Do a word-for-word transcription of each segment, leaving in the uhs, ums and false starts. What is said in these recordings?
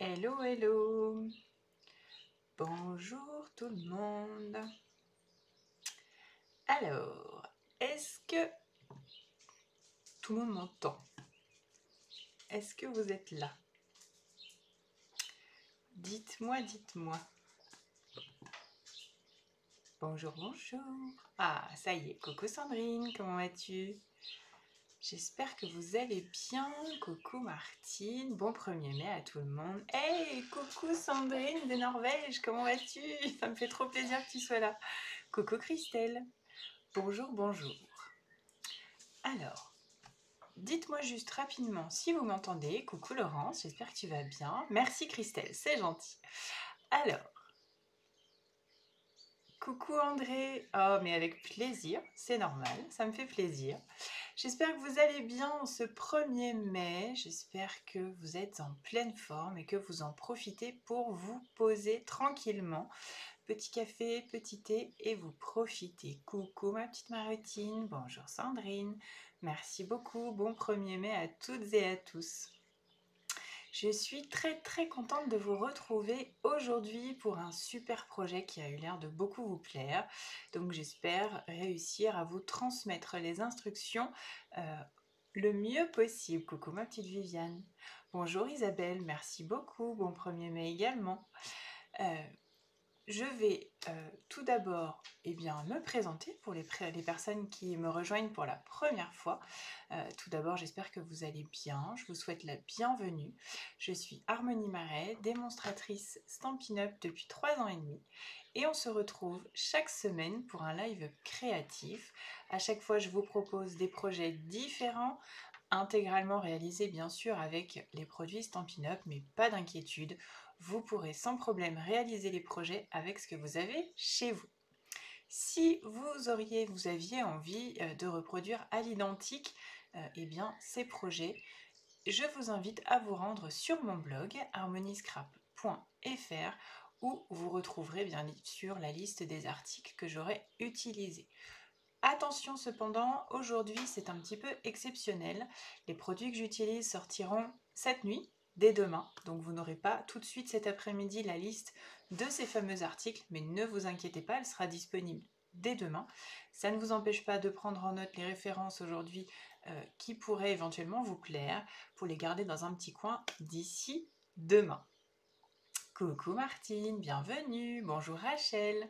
Hello, hello. Bonjour tout le monde. Alors, est-ce que tout le monde m'entend? Est-ce que vous êtes là? Dites-moi, dites-moi. Bonjour, bonjour. Ah, ça y est, coucou Sandrine, comment vas-tu? J'espère que vous allez bien. Coucou Martine, bon premier mai à tout le monde. Hey, coucou Sandrine de Norvège, comment vas-tu? Ça me fait trop plaisir que tu sois là. Coucou Christelle, bonjour, bonjour. Alors, dites-moi juste rapidement si vous m'entendez. Coucou Laurence, j'espère que tu vas bien. Merci Christelle, c'est gentil. Alors, coucou André. Oh, mais avec plaisir, c'est normal, ça me fait plaisir. J'espère que vous allez bien en ce premier mai. J'espère que vous êtes en pleine forme et que vous en profitez pour vous poser tranquillement. Petit café, petit thé et vous profitez. Coucou ma petite Marotine, bonjour Sandrine. Merci beaucoup, bon premier mai à toutes et à tous. Je suis très très contente de vous retrouver aujourd'hui pour un super projet qui a eu l'air de beaucoup vous plaire. Donc j'espère réussir à vous transmettre les instructions euh, le mieux possible. Coucou ma petite Viviane. Bonjour Isabelle, merci beaucoup. Bon premier mai également. Euh, Je vais euh, tout d'abord eh bien, me présenter pour les, les personnes qui me rejoignent pour la première fois. Euh, tout d'abord, j'espère que vous allez bien. Je vous souhaite la bienvenue. Je suis Harmonie Marais, démonstratrice Stampin' Up depuis trois ans et demi. Et on se retrouve chaque semaine pour un live créatif. À chaque fois, je vous propose des projets différents, intégralement réalisés bien sûr avec les produits Stampin' Up, mais pas d'inquiétude. Vous pourrez sans problème réaliser les projets avec ce que vous avez chez vous. Si vous auriez, vous aviez envie de reproduire à l'identique euh, eh bien, ces projets, je vous invite à vous rendre sur mon blog harmoniescrap point f r où vous retrouverez bien sûr la liste des articles que j'aurai utilisés. Attention cependant, aujourd'hui c'est un petit peu exceptionnel. Les produits que j'utilise sortiront cette nuit, dès demain. Donc vous n'aurez pas tout de suite cet après-midi la liste de ces fameux articles, mais ne vous inquiétez pas, elle sera disponible dès demain. Ça ne vous empêche pas de prendre en note les références aujourd'hui euh, qui pourraient éventuellement vous plaire pour les garder dans un petit coin d'ici demain. Coucou Martine, bienvenue, bonjour Rachel.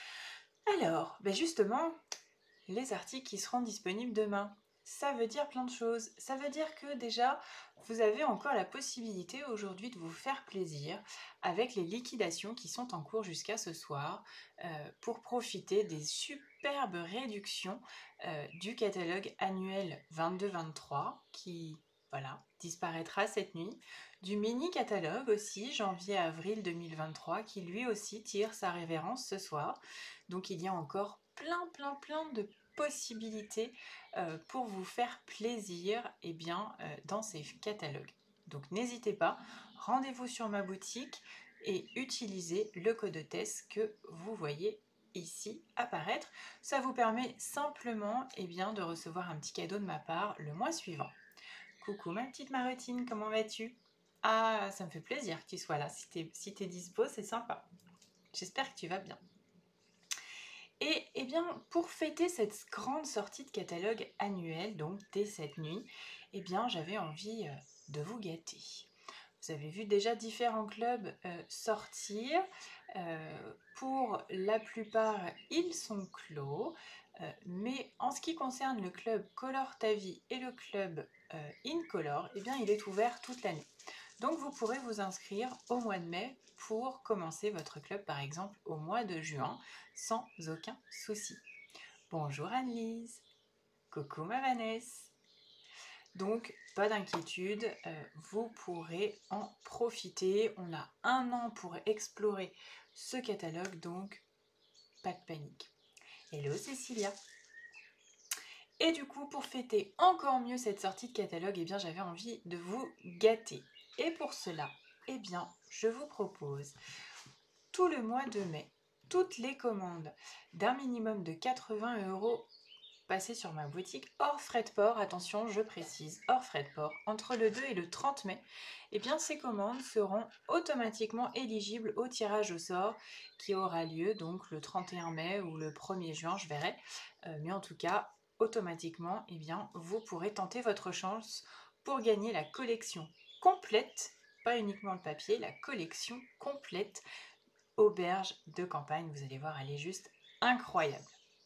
Alors, ben justement, les articles qui seront disponibles demain. Ça veut dire plein de choses. Ça veut dire que déjà, vous avez encore la possibilité aujourd'hui de vous faire plaisir avec les liquidations qui sont en cours jusqu'à ce soir euh, pour profiter des superbes réductions euh, du catalogue annuel vingt-deux vingt-trois qui voilà, disparaîtra cette nuit. Du mini catalogue aussi, janvier-avril deux mille vingt-trois, qui lui aussi tire sa révérence ce soir. Donc il y a encore plein plein plein de possibilités euh, pour vous faire plaisir eh bien, euh, dans ces catalogues. Donc n'hésitez pas, rendez-vous sur ma boutique et utilisez le code test que vous voyez ici apparaître. Ça vous permet simplement eh bien, de recevoir un petit cadeau de ma part le mois suivant. Coucou ma petite Marotine, comment vas-tu? Ah, ça me fait plaisir que tu sois là. Si t'es si t'es dispo, c'est sympa. J'espère que tu vas bien. Et eh bien, pour fêter cette grande sortie de catalogue annuel, donc dès cette nuit, eh bien, j'avais envie euh, de vous gâter. Vous avez vu déjà différents clubs euh, sortir. Euh, pour la plupart, ils sont clos. Euh, mais en ce qui concerne le club Color Ta Vie et le club euh, Incolor, eh bien, il est ouvert toute l'année. Donc vous pourrez vous inscrire au mois de mai pour commencer votre club par exemple au mois de juin sans aucun souci. Bonjour Annelise, coucou ma Vanessa. Donc pas d'inquiétude, euh, vous pourrez en profiter. On a un an pour explorer ce catalogue, donc pas de panique. Hello Cécilia. Et du coup, pour fêter encore mieux cette sortie de catalogue, eh bien j'avais envie de vous gâter. Et pour cela, eh bien, je vous propose tout le mois de mai, toutes les commandes d'un minimum de quatre-vingts euros passer sur ma boutique hors frais de port, attention je précise, hors frais de port, entre le deux et le trente mai, eh bien ces commandes seront automatiquement éligibles au tirage au sort qui aura lieu donc le trente et un mai ou le premier juin, je verrai, euh, mais en tout cas automatiquement eh bien, vous pourrez tenter votre chance pour gagner la collection complète, pas uniquement le papier, la collection complète auberge de campagne. Vous allez voir, elle est juste incroyable.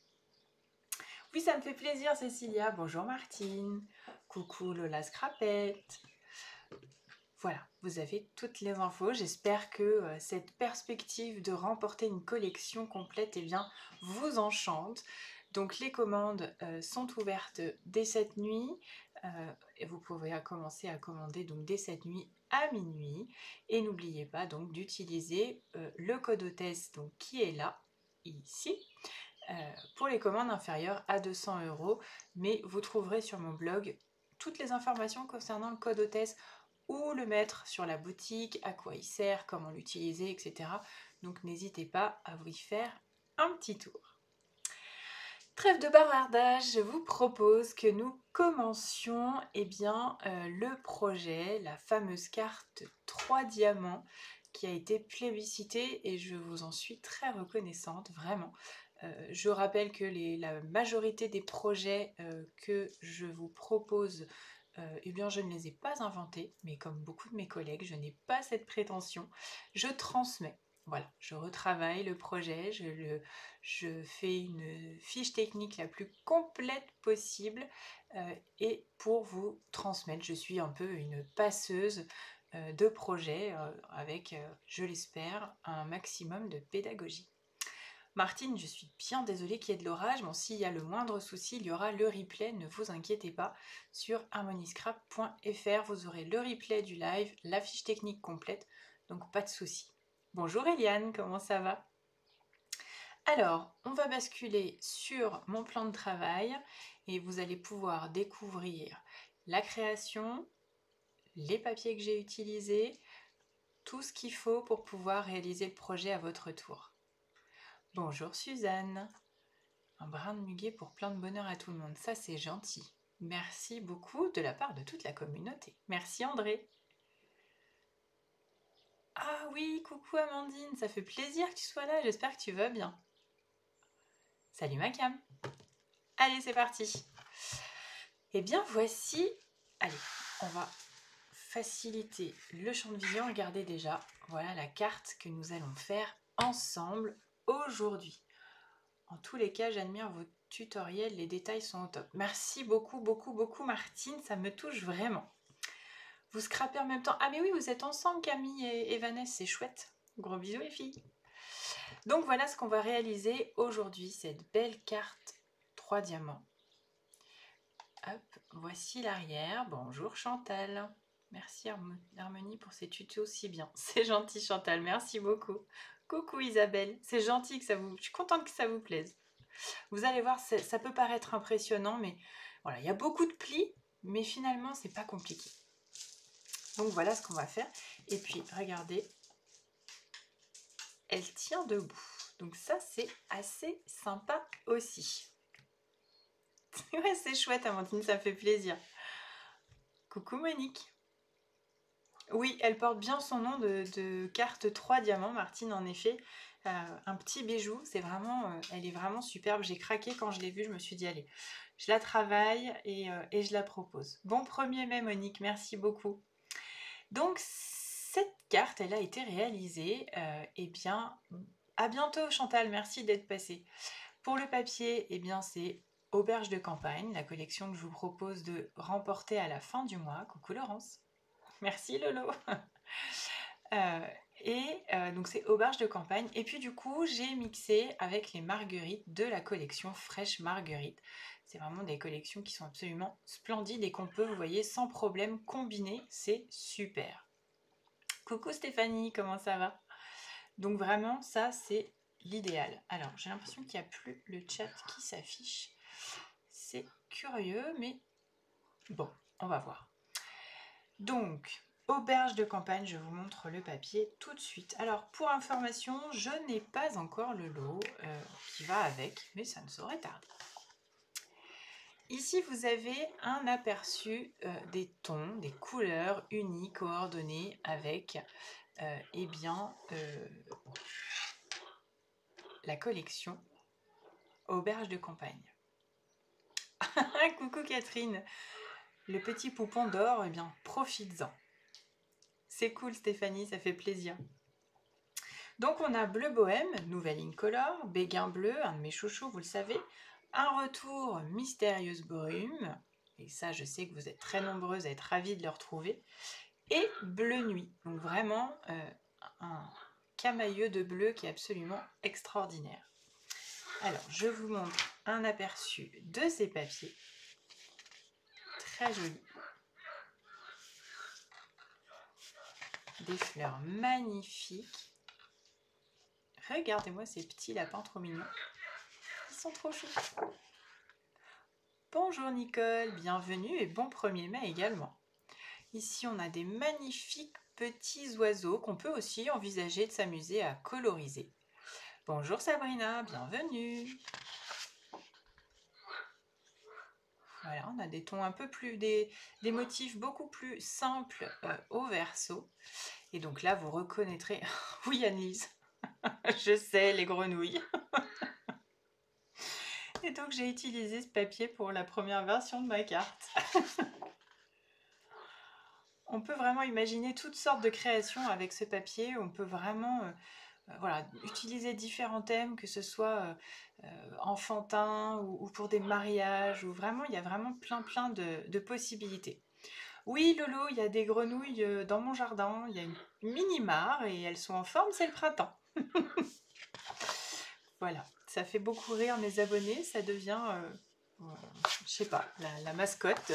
Oui, ça me fait plaisir, Cécilia. Bonjour Martine. Coucou Lola Scrapette. Voilà, vous avez toutes les infos. J'espère que euh, cette perspective de remporter une collection complète eh bien, vous enchante. Donc les commandes euh, sont ouvertes dès cette nuit euh, et vous pouvez commencer à commander donc dès cette nuit à minuit. Et n'oubliez pas donc d'utiliser euh, le code hôtesse donc, qui est là, ici. Euh, pour les commandes inférieures à deux cents euros, mais vous trouverez sur mon blog toutes les informations concernant le code hôtesse, où le mettre sur la boutique, à quoi il sert, comment l'utiliser, et cetera. Donc n'hésitez pas à vous y faire un petit tour. Trêve de bavardage, je vous propose que nous commencions eh bien, euh, le projet, la fameuse carte trois diamants qui a été plébiscitée et je vous en suis très reconnaissante, vraiment. Euh, je rappelle que les, la majorité des projets euh, que je vous propose, euh, eh bien, je ne les ai pas inventés, mais comme beaucoup de mes collègues, je n'ai pas cette prétention. Je transmets. Voilà, je retravaille le projet, je, le, je fais une fiche technique la plus complète possible euh, et pour vous transmettre, je suis un peu une passeuse euh, de projets euh, avec, euh, je l'espère, un maximum de pédagogie. Martine, je suis bien désolée qu'il y ait de l'orage. Bon, s'il y a le moindre souci, il y aura le replay, ne vous inquiétez pas. Sur harmoniscrap point F R, vous aurez le replay du live, la fiche technique complète, donc pas de souci. Bonjour Eliane, comment ça va? Alors, on va basculer sur mon plan de travail et vous allez pouvoir découvrir la création, les papiers que j'ai utilisés, tout ce qu'il faut pour pouvoir réaliser le projet à votre tour. Bonjour Suzanne. Un brin de muguet pour plein de bonheur à tout le monde. Ça, c'est gentil. Merci beaucoup de la part de toute la communauté. Merci André. Ah oui, coucou Amandine, ça fait plaisir que tu sois là. J'espère que tu vas bien. Salut ma cam. Allez, c'est parti. Eh bien, voici... Allez, on va faciliter le champ de vision. Regardez déjà, voilà la carte que nous allons faire ensemble aujourd'hui. En tous les cas, j'admire vos tutoriels, les détails sont au top. Merci beaucoup, beaucoup, beaucoup Martine, ça me touche vraiment. Vous scrapez en même temps. Ah mais oui, vous êtes ensemble Camille et, et Vanessa, c'est chouette. Gros bisous les filles. Donc voilà ce qu'on va réaliser aujourd'hui, cette belle carte trois diamants. Hop, voici l'arrière. Bonjour Chantal. Merci Harmonie pour ces tutos si bien. C'est gentil Chantal, merci beaucoup. Coucou Isabelle, c'est gentil que ça vous... Je suis contente que ça vous plaise. Vous allez voir, ça peut paraître impressionnant, mais voilà, il y a beaucoup de plis, mais finalement, c'est pas compliqué. Donc voilà ce qu'on va faire. Et puis, regardez, elle tient debout. Donc ça, c'est assez sympa aussi. Ouais, c'est chouette, Amandine, ça me fait plaisir. Coucou Monique. Oui, elle porte bien son nom de, de carte trois diamants, Martine, en effet. Euh, un petit bijou, c'est vraiment, euh, elle est vraiment superbe. J'ai craqué quand je l'ai vue, je me suis dit, allez, je la travaille et, euh, et je la propose. Bon premier mai, Monique, merci beaucoup. Donc, cette carte, elle a été réalisée. Euh, eh bien, à bientôt, Chantal, merci d'être passée. Pour le papier, eh bien, c'est Auberge de campagne, la collection que je vous propose de remporter à la fin du mois. Coucou Laurence. Merci Lolo. euh, et euh, donc c'est auberge de campagne. Et puis du coup, j'ai mixé avec les marguerites de la collection Fraîche Marguerite. C'est vraiment des collections qui sont absolument splendides et qu'on peut, vous voyez, sans problème combiner. C'est super. Coucou Stéphanie, comment ça va? Donc vraiment, ça c'est l'idéal. Alors, j'ai l'impression qu'il n'y a plus le chat qui s'affiche. C'est curieux, mais bon, on va voir. Donc, auberge de campagne, je vous montre le papier tout de suite. Alors, pour information, je n'ai pas encore le lot euh, qui va avec, mais ça ne saurait tarder. Ici, vous avez un aperçu euh, des tons, des couleurs unies, coordonnées avec euh, eh bien, euh, la collection Auberge de campagne. Coucou Catherine, le petit poupon d'or, eh bien, profites-en. C'est cool Stéphanie, ça fait plaisir. Donc on a Bleu Bohème, nouvelle incolore, Béguin Bleu, un de mes chouchous, vous le savez, un retour Mystérieuse Brume, et ça je sais que vous êtes très nombreuses à être ravies de le retrouver, et Bleu Nuit, donc vraiment euh, un camailleux de bleu qui est absolument extraordinaire. Alors je vous montre un aperçu de ces papiers, très jolis, des fleurs magnifiques. Regardez-moi ces petits lapins trop mignons. Ils sont trop choux. Bonjour Nicole, bienvenue et bon premier mai également. Ici, on a des magnifiques petits oiseaux qu'on peut aussi envisager de s'amuser à coloriser. Bonjour Sabrina, bienvenue. Voilà, on a des tons un peu plus, des, des motifs beaucoup plus simples euh, au verso. Et donc là, vous reconnaîtrez... Oui Annelise, je sais, les grenouilles. Et donc j'ai utilisé ce papier pour la première version de ma carte. On peut vraiment imaginer toutes sortes de créations avec ce papier. On peut vraiment euh, euh, voilà, utiliser différents thèmes, que ce soit euh, euh, enfantin ou, ou pour des mariages. Ou vraiment, il y a vraiment plein plein de, de possibilités. Oui Lolo, il y a des grenouilles euh, dans mon jardin. Il y a une mini-mare et elles sont en forme, c'est le printemps. Voilà, ça fait beaucoup rire mes abonnés, ça devient, euh, euh, je sais pas, la, la mascotte.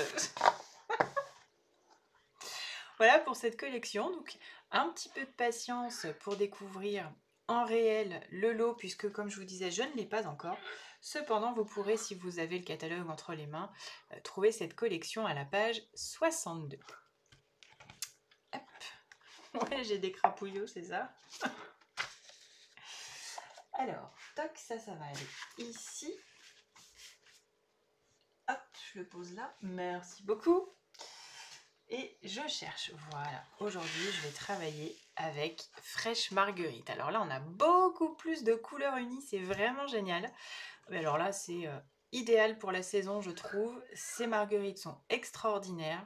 Voilà pour cette collection, donc un petit peu de patience pour découvrir en réel le lot, puisque comme je vous disais, je ne l'ai pas encore. Cependant, vous pourrez, si vous avez le catalogue entre les mains, euh, trouver cette collection à la page soixante-deux. Hop. Ouais, j'ai des crapouillots, c'est ça. Alors, toc, ça, ça va aller ici. Hop, je le pose là. Merci beaucoup. Et je cherche, voilà, aujourd'hui je vais travailler avec Fraîche Marguerite. Alors là on a beaucoup plus de couleurs unies, c'est vraiment génial. Mais alors là c'est euh, idéal pour la saison je trouve, ces marguerites sont extraordinaires.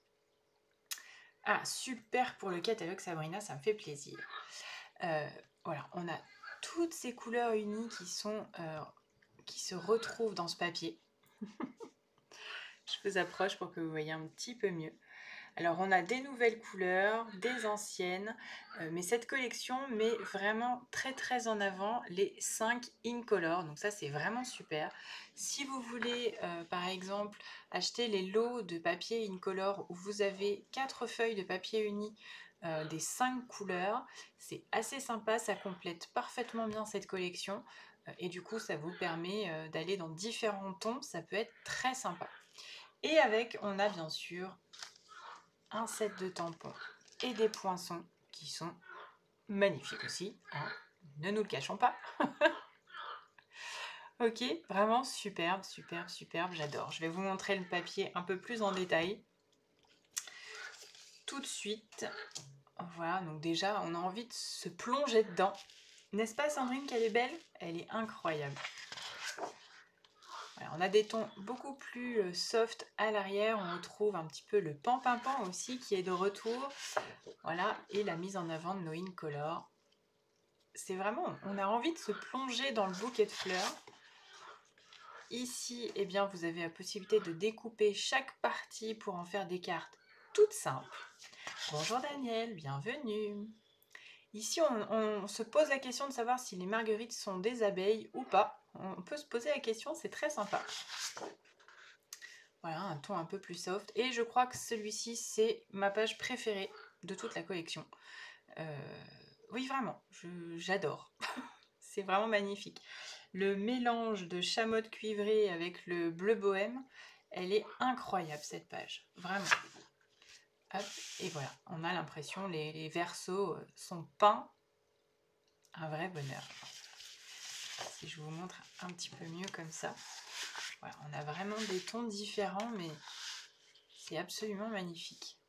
Ah super pour le catalogue Sabrina, ça me fait plaisir. Euh, voilà, on a toutes ces couleurs unies qui, sont, euh, qui se retrouvent dans ce papier. Je vous approche pour que vous voyez un petit peu mieux. Alors on a des nouvelles couleurs, des anciennes, euh, mais cette collection met vraiment très très en avant les cinq incolores, donc ça c'est vraiment super. Si vous voulez euh, par exemple acheter les lots de papier incolore où vous avez quatre feuilles de papier uni euh, des cinq couleurs, c'est assez sympa, ça complète parfaitement bien cette collection euh, et du coup ça vous permet euh, d'aller dans différents tons, ça peut être très sympa. Et avec, on a bien sûr un set de tampons et des poinçons qui sont magnifiques aussi, hein, ne nous le cachons pas. Ok, vraiment superbe, superbe, superbe, j'adore. Je vais vous montrer le papier un peu plus en détail tout de suite. Voilà, donc déjà on a envie de se plonger dedans. N'est-ce pas Sandrine qu'elle est belle? Elle est incroyable. Voilà, on a des tons beaucoup plus soft à l'arrière, on retrouve un petit peu le pan-pimpant aussi qui est de retour. Voilà, et la mise en avant de nos incolores. C'est vraiment, on a envie de se plonger dans le bouquet de fleurs. Ici, eh bien, vous avez la possibilité de découper chaque partie pour en faire des cartes toutes simples. Bonjour Daniel, bienvenue. Ici, on, on se pose la question de savoir si les marguerites sont des abeilles ou pas. On peut se poser la question, c'est très sympa. Voilà, un ton un peu plus soft. Et je crois que celui-ci, c'est ma page préférée de toute la collection. Euh, oui, vraiment, j'adore. C'est vraiment magnifique. Le mélange de chamotte cuivrée avec le bleu bohème, elle est incroyable cette page, vraiment. Hop, et voilà, on a l'impression les, les versos sont peints, un vrai bonheur. Si je vous montre un petit peu mieux comme ça. Voilà, on a vraiment des tons différents, mais c'est absolument magnifique.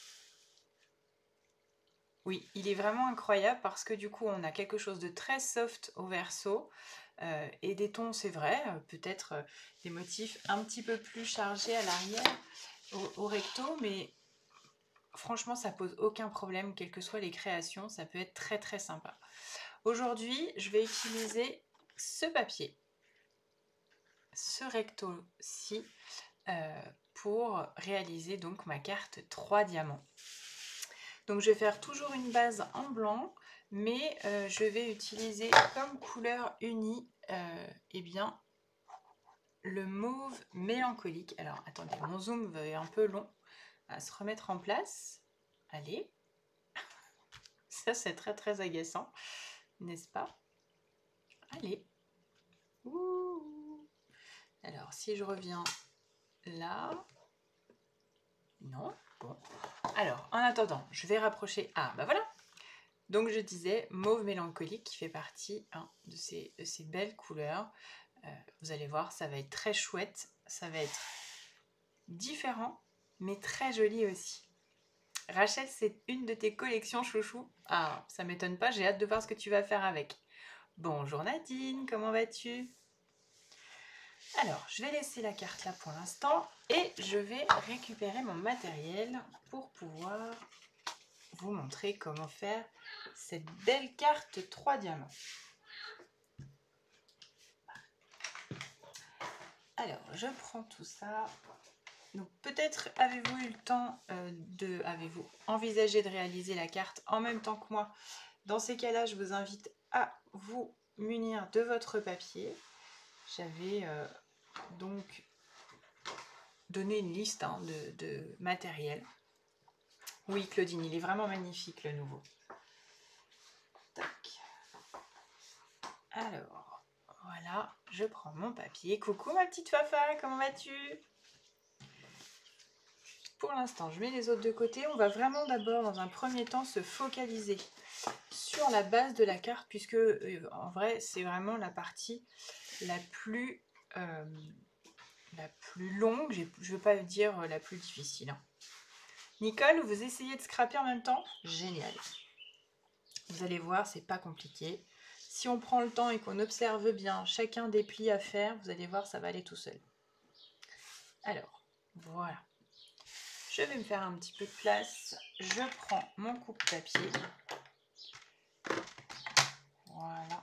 Oui, il est vraiment incroyable parce que du coup, on a quelque chose de très soft au verso euh, et des tons, c'est vrai, euh, peut-être euh, des motifs un petit peu plus chargés à l'arrière, au, au recto, mais franchement, ça pose aucun problème, quelles que soient les créations, ça peut être très très sympa. Aujourd'hui, je vais utiliser ce papier, ce recto-ci, euh, pour réaliser donc ma carte trois diamants. Donc je vais faire toujours une base en blanc, mais euh, je vais utiliser comme couleur unie euh, eh bien, le mauve mélancolique. Alors attendez, mon zoom est un peu long à se remettre en place. Allez, ça c'est très très agaçant, n'est-ce pas? Allez. Ouh. Alors si je reviens là, non, bon. Alors en attendant, je vais rapprocher. Ah bah voilà. Donc je disais mauve mélancolique qui fait partie hein, de, ces, de ces belles couleurs. Euh, vous allez voir, ça va être très chouette, ça va être différent, mais très joli aussi. Rachel, c'est une de tes collections chouchou. Ah, ça m'étonne pas, j'ai hâte de voir ce que tu vas faire avec. Bonjour Nadine, comment vas-tu? Alors, je vais laisser la carte là pour l'instant et je vais récupérer mon matériel pour pouvoir vous montrer comment faire cette belle carte trois diamants. Alors, je prends tout ça. Donc, peut-être avez-vous eu le temps euh, de... Avez-vous envisagé de réaliser la carte en même temps que moi? Dans ces cas-là, je vous invite à vous munir de votre papier. J'avais euh, donc donné une liste hein, de, de matériel. Oui, Claudine, il est vraiment magnifique, le nouveau. Tac. Alors, voilà, je prends mon papier. Coucou ma petite Fafa, comment vas-tu? Pour l'instant, je mets les autres de côté. On va vraiment d'abord, dans un premier temps, se focaliser sur la base de la carte, puisque euh, en vrai, c'est vraiment la partie la plus, euh, la plus longue. Je ne veux pas dire la plus difficile. Hein. Nicole, vous essayez de scraper en même temps? Génial. Vous allez voir, c'est pas compliqué. Si on prend le temps et qu'on observe bien chacun des plis à faire, vous allez voir, ça va aller tout seul. Alors, voilà. Je vais me faire un petit peu de place. Je prends mon coupe-papier. Voilà.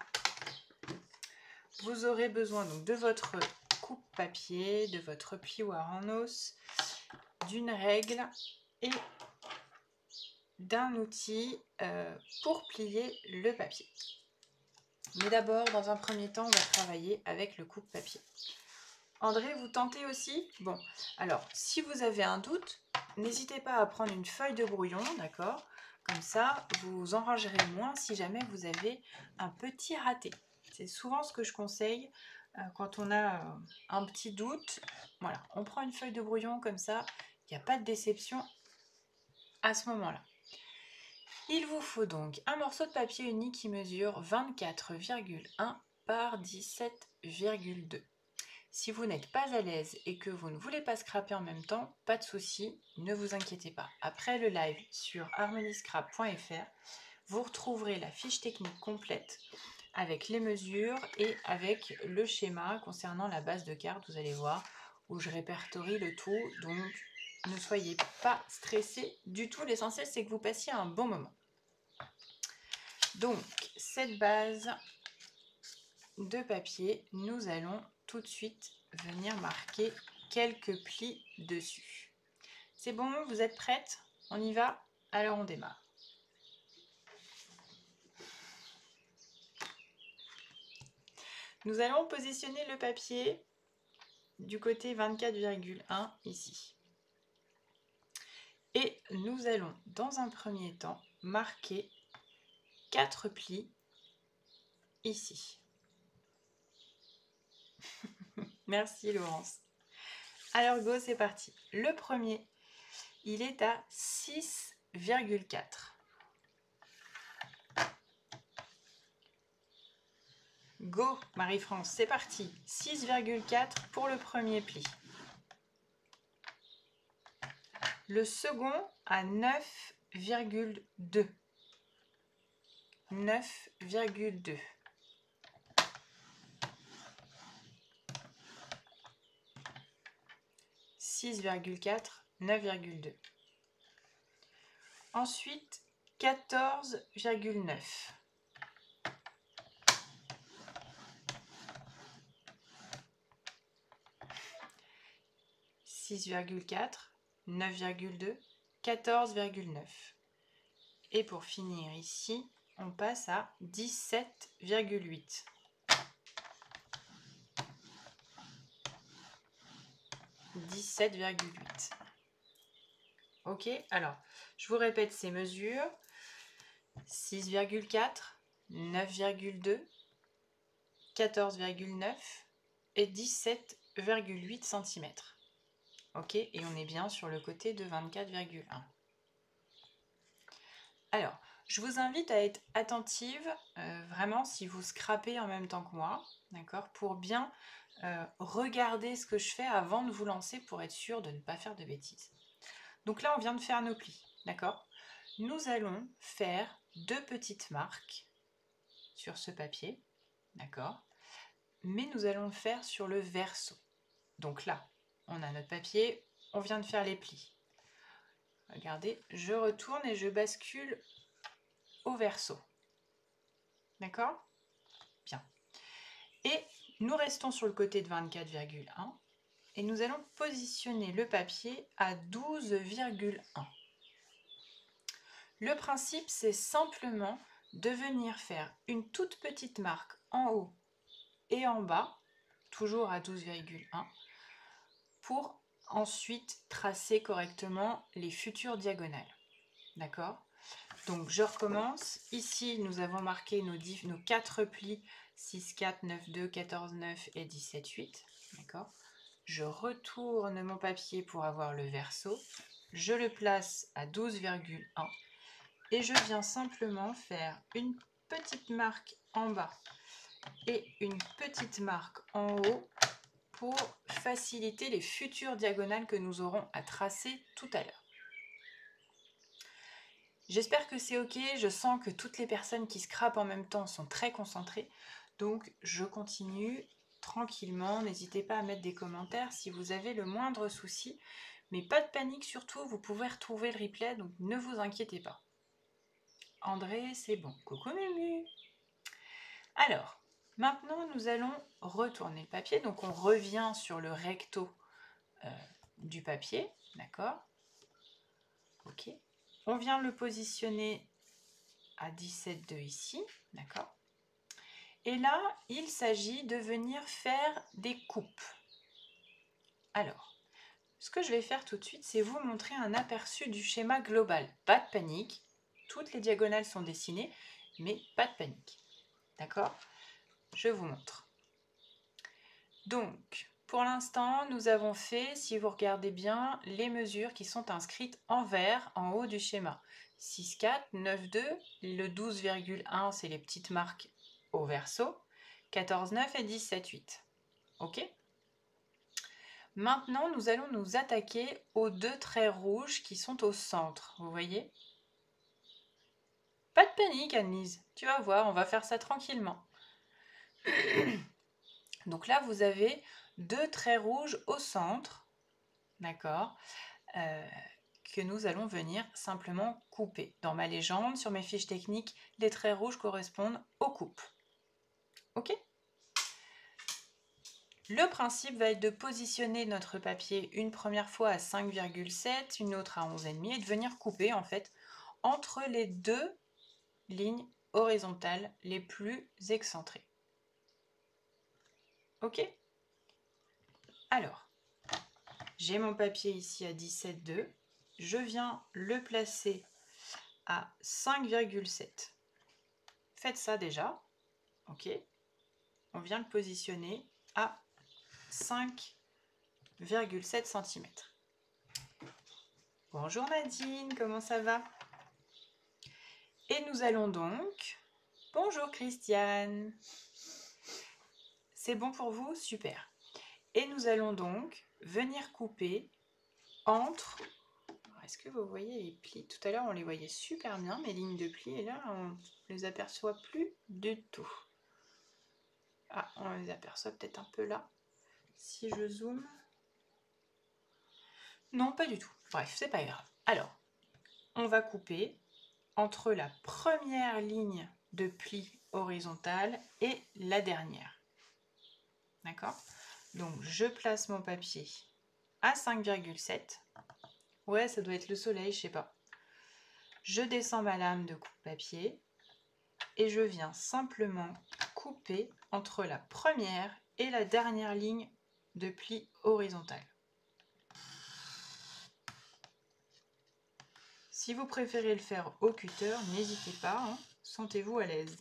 Vous aurez besoin donc de votre coupe-papier, de votre plioir en os, d'une règle et d'un outil euh, pour plier le papier. Mais d'abord, dans un premier temps, on va travailler avec le coupe-papier. André, vous tentez aussi? Bon, alors, si vous avez un doute, n'hésitez pas à prendre une feuille de brouillon, d'accord? Comme ça, vous enrangerez moins si jamais vous avez un petit raté. C'est souvent ce que je conseille euh, quand on a euh, un petit doute. Voilà, on prend une feuille de brouillon comme ça, il n'y a pas de déception à ce moment-là. Il vous faut donc un morceau de papier uni qui mesure vingt-quatre virgule un par dix-sept virgule deux. Si vous n'êtes pas à l'aise et que vous ne voulez pas scraper en même temps, pas de souci, ne vous inquiétez pas. Après le live sur harmoniscrap point F R, vous retrouverez la fiche technique complète avec les mesures et avec le schéma concernant la base de carte, vous allez voir, où je répertorie le tout. Donc, ne soyez pas stressés du tout. L'essentiel, c'est que vous passiez un bon moment. Donc, cette base de papier, nous allons tout de suite venir marquer quelques plis dessus. C'est bon, vous êtes prêtes? On y va? Alors on démarre. Nous allons positionner le papier du côté vingt-quatre virgule un ici. Et nous allons dans un premier temps marquer quatre plis ici. Merci Laurence. Alors go, c'est parti. Le premier, il est à six virgule quatre. Go Marie-France, c'est parti. six virgule quatre pour le premier pli. Le second à neuf virgule deux. neuf virgule deux. six virgule quatre, neuf virgule deux. Ensuite, quatorze virgule neuf. six virgule quatre, neuf virgule deux, quatorze virgule neuf. Et pour finir ici, on passe à dix-sept virgule huit. dix-sept virgule huit. Ok, alors, je vous répète ces mesures. six virgule quatre, neuf virgule deux, quatorze virgule neuf et dix-sept virgule huit centimètres. Ok, et on est bien sur le côté de vingt-quatre virgule un. Alors, je vous invite à être attentive, euh, vraiment, si vous scrapez en même temps que moi, d'accord, pour bien euh, regarder ce que je fais avant de vous lancer pour être sûr de ne pas faire de bêtises. Donc là, on vient de faire nos plis, d'accord. Nous allons faire deux petites marques sur ce papier, d'accord, mais nous allons le faire sur le verso. Donc là, on a notre papier, on vient de faire les plis. Regardez, je retourne et je bascule au verso. D'accord? Bien. Et nous restons sur le côté de vingt-quatre virgule un et nous allons positionner le papier à douze virgule un. Le principe, c'est simplement de venir faire une toute petite marque en haut et en bas, toujours à douze virgule un, pour ensuite tracer correctement les futures diagonales. D'accord? Donc je recommence. Ici, nous avons marqué nos, nos quatre plis six, quatre, neuf, deux, quatorze, neuf et dix-sept, huit. D'accord? Je retourne mon papier pour avoir le verso. Je le place à douze virgule un et je viens simplement faire une petite marque en bas et une petite marque en haut pour faciliter les futures diagonales que nous aurons à tracer tout à l'heure. J'espère que c'est ok, je sens que toutes les personnes qui scrapent en même temps sont très concentrées, donc je continue tranquillement, n'hésitez pas à mettre des commentaires si vous avez le moindre souci, mais pas de panique surtout, vous pouvez retrouver le replay, donc ne vous inquiétez pas. André, c'est bon, coucou Mumu. Alors, maintenant nous allons retourner le papier, donc on revient sur le recto euh, du papier, d'accord? Ok. On vient le positionner à dix-sept virgule deux ici, d'accord? Et là, il s'agit de venir faire des coupes. Alors, ce que je vais faire tout de suite, c'est vous montrer un aperçu du schéma global. Pas de panique, toutes les diagonales sont dessinées, mais pas de panique. D'accord? Je vous montre. Donc, pour l'instant, nous avons fait, si vous regardez bien, les mesures qui sont inscrites en vert en haut du schéma. six, quatre, neuf, deux, le douze virgule un, c'est les petites marques au verso, quatorze, neuf et dix-sept, huit. Ok? Maintenant, nous allons nous attaquer aux deux traits rouges qui sont au centre, vous voyez? Pas de panique, Annelise, tu vas voir, on va faire ça tranquillement. Donc là, vous avez deux traits rouges au centre, d'accord, euh, que nous allons venir simplement couper. Dans ma légende, sur mes fiches techniques, les traits rouges correspondent aux coupes. Ok? Le principe va être de positionner notre papier une première fois à cinq virgule sept, une autre à onze virgule cinq et de venir couper en fait entre les deux lignes horizontales les plus excentrées. Ok? Alors, j'ai mon papier ici à dix-sept virgule deux. Je viens le placer à cinq virgule sept. Faites ça déjà. Ok? On vient le positionner à cinq virgule sept centimètres. Bonjour Nadine, comment ça va? Et nous allons donc... Bonjour Christiane. C'est bon pour vous? Super. Et nous allons donc venir couper entre... Est-ce que vous voyez les plis? Tout à l'heure, on les voyait super bien, mes lignes de plis, et là, on ne les aperçoit plus du tout. Ah, on les aperçoit peut-être un peu là. Si je zoome... Non, pas du tout. Bref, c'est pas grave. Alors, on va couper entre la première ligne de pli horizontale et la dernière. D'accord? Donc, je place mon papier à cinq virgule sept. Ouais, ça doit être le soleil, je sais pas. Je descends ma lame de coupe-papier et je viens simplement couper entre la première et la dernière ligne de pli horizontal. Si vous préférez le faire au cutter, n'hésitez pas, hein, sentez-vous à l'aise.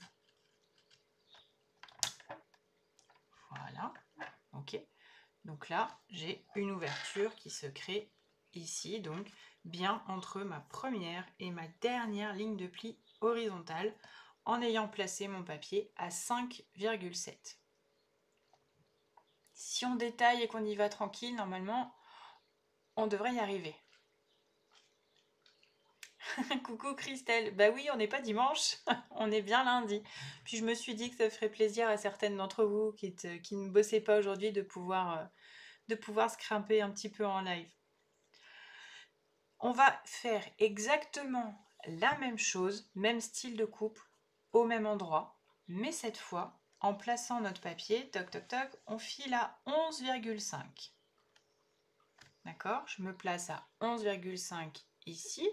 Voilà, ok. Donc là, j'ai une ouverture qui se crée ici, donc bien entre ma première et ma dernière ligne de pli horizontale, en ayant placé mon papier à cinq virgule sept. Si on détaille et qu'on y va tranquille, normalement, on devrait y arriver. Coucou Christelle, bah oui, on n'est pas dimanche, on est bien lundi. Puis je me suis dit que ça ferait plaisir à certaines d'entre vous qui, te, qui ne bossaient pas aujourd'hui de pouvoir, euh, de pouvoir se crimper un petit peu en live. On va faire exactement la même chose, même style de coupe, au même endroit, mais cette fois, en plaçant notre papier, toc toc toc, on file à onze virgule cinq. D'accord? Je me place à onze virgule cinq ici.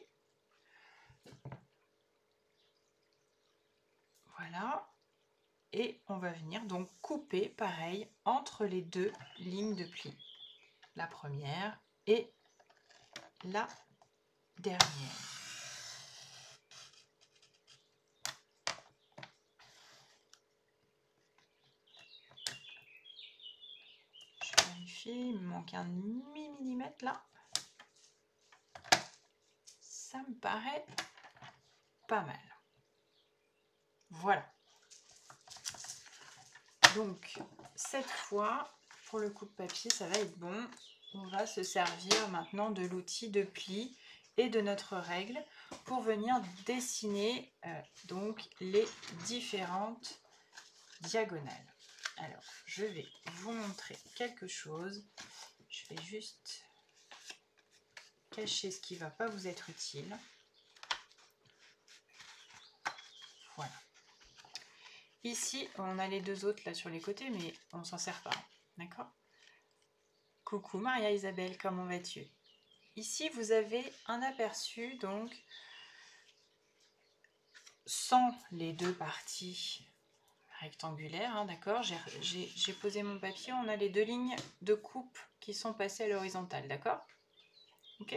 Voilà. Et on va venir donc couper, pareil, entre les deux lignes de pli. La première et la dernière. Je vérifie, il me manque un demi-millimètre là. Ça me paraît pas mal. Voilà. Donc, cette fois, pour le coupe-papier, ça va être bon. On va se servir maintenant de l'outil de pli et de notre règle pour venir dessiner euh, donc les différentes diagonales. Alors, je vais vous montrer quelque chose. Je vais juste cacher ce qui ne va pas vous être utile. Voilà. Ici, on a les deux autres là sur les côtés, mais on ne s'en sert pas. D'accord? Coucou Maria Isabelle, comment vas-tu? Ici, vous avez un aperçu, donc, sans les deux parties rectangulaires, hein, d'accord? J'ai posé mon papier, on a les deux lignes de coupe qui sont passées à l'horizontale, d'accord? Ok?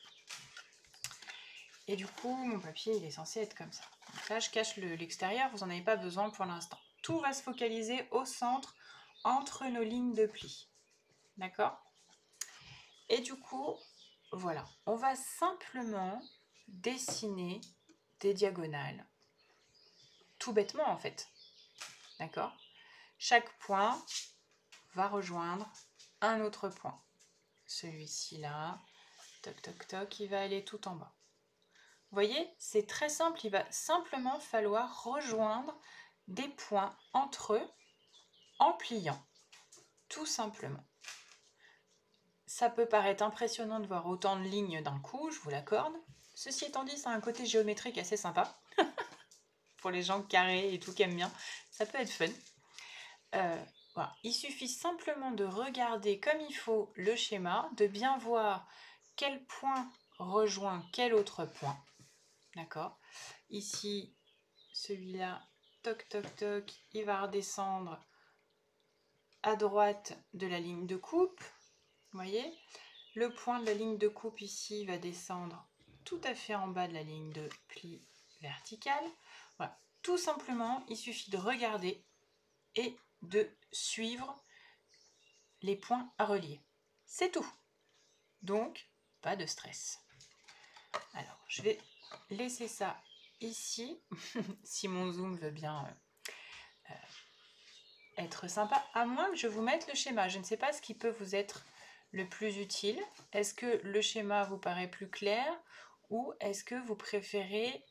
Et du coup, mon papier, il est censé être comme ça. Donc là, je cache l'extérieur, vous n'en avez pas besoin pour l'instant. Tout va se focaliser au centre, entre nos lignes de pli. D'accord? Et du coup, voilà. On va simplement dessiner des diagonales. Tout bêtement, en fait. D'accord? Chaque point va rejoindre un autre point. Celui-ci là, toc toc toc, il va aller tout en bas. Vous voyez, c'est très simple, il va simplement falloir rejoindre des points entre eux en pliant, tout simplement. Ça peut paraître impressionnant de voir autant de lignes d'un coup, je vous l'accorde. Ceci étant dit, ça a un côté géométrique assez sympa. Pour les gens carrés et tout qui aiment bien, ça peut être fun. Euh, voilà. Il suffit simplement de regarder comme il faut le schéma, de bien voir quel point rejoint quel autre point. D'accord? Ici, celui-là, toc toc toc, il va redescendre à droite de la ligne de coupe. Vous voyez? Le point de la ligne de coupe ici va descendre tout à fait en bas de la ligne de pli verticale. Voilà. Tout simplement, il suffit de regarder et de suivre les points à relier. C'est tout. Donc, pas de stress. Alors, je vais laisser ça ici, si mon zoom veut bien euh, être sympa, à moins que je vous mette le schéma. Je ne sais pas ce qui peut vous être le plus utile. Est-ce que le schéma vous paraît plus clair ou est-ce que vous préférez,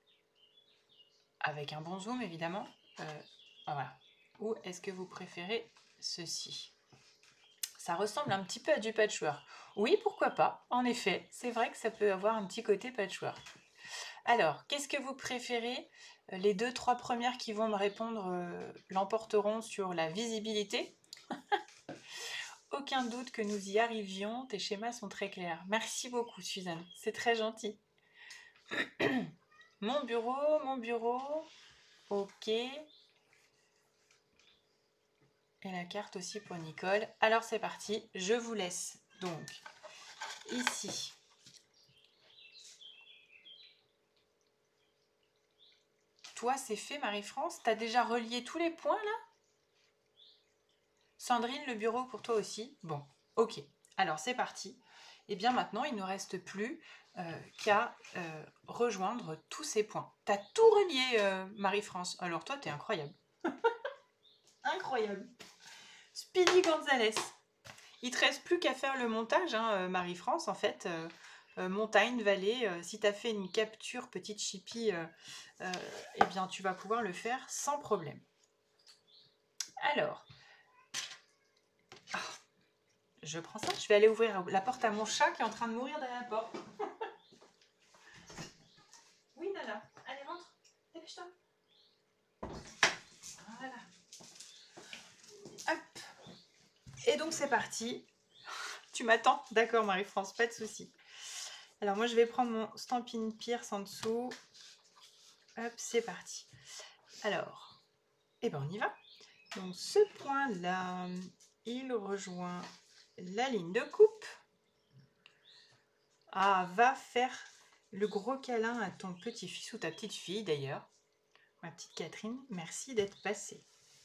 avec un bon zoom évidemment, euh, voilà, ou est-ce que vous préférez ceci? Ça ressemble un petit peu à du patchwork. Oui, pourquoi pas, en effet, c'est vrai que ça peut avoir un petit côté patchwork. Alors, qu'est-ce que vous préférez? Les deux, trois premières qui vont me répondre euh, l'emporteront sur la visibilité. Aucun doute que nous y arrivions, tes schémas sont très clairs. Merci beaucoup, Suzanne, c'est très gentil. Mon bureau, mon bureau, ok. Et la carte aussi pour Nicole. Alors c'est parti, je vous laisse donc ici. Toi, c'est fait, Marie-France? T'as déjà relié tous les points, là? Sandrine, le bureau pour toi aussi? Bon, ok. Alors, c'est parti. Et bien maintenant, il ne nous reste plus euh, qu'à euh, rejoindre tous ces points. T'as tout relié, euh, Marie-France. Alors toi, t'es incroyable. Incroyable. Speedy Gonzalez. Il te reste plus qu'à faire le montage, hein, Marie-France, en fait. Euh, euh, montagne, vallée, euh, si tu as fait une capture petite chippie, euh, euh, eh bien tu vas pouvoir le faire sans problème. Alors, ah, je prends ça, je vais aller ouvrir la porte à mon chat qui est en train de mourir derrière la porte. Oui, Nana, allez, rentre, dépêche-toi. Voilà. Hop. Et donc c'est parti. Tu m'attends? D'accord, Marie-France, pas de souci. Alors moi je vais prendre mon Stampin' Pierce en dessous. Hop, c'est parti. Alors, eh ben on y va. Donc ce point-là, il rejoint la ligne de coupe. Ah, va faire le gros câlin à ton petit-fils ou ta petite-fille d'ailleurs. Ma petite Catherine, merci d'être passée.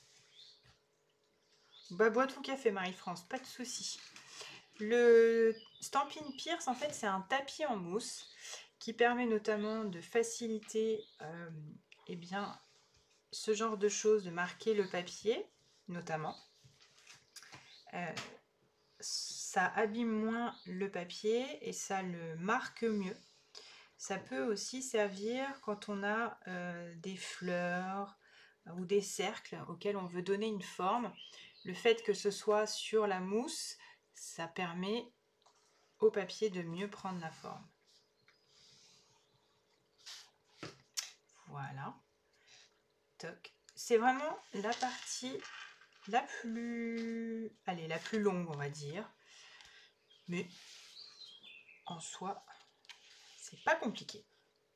Bah, bois ton café, Marie-France, pas de souci. Le Stampin' Pierce, en fait, c'est un tapis en mousse qui permet notamment de faciliter euh, eh bien, ce genre de choses, de marquer le papier, notamment. Euh, ça abîme moins le papier et ça le marque mieux. Ça peut aussi servir quand on a euh, des fleurs ou des cercles auxquels on veut donner une forme. Le fait que ce soit sur la mousse, ça permet au papier de mieux prendre la forme. Voilà. Toc. C'est vraiment la partie la plus, allez, la plus longue, on va dire. Mais en soi, c'est pas compliqué.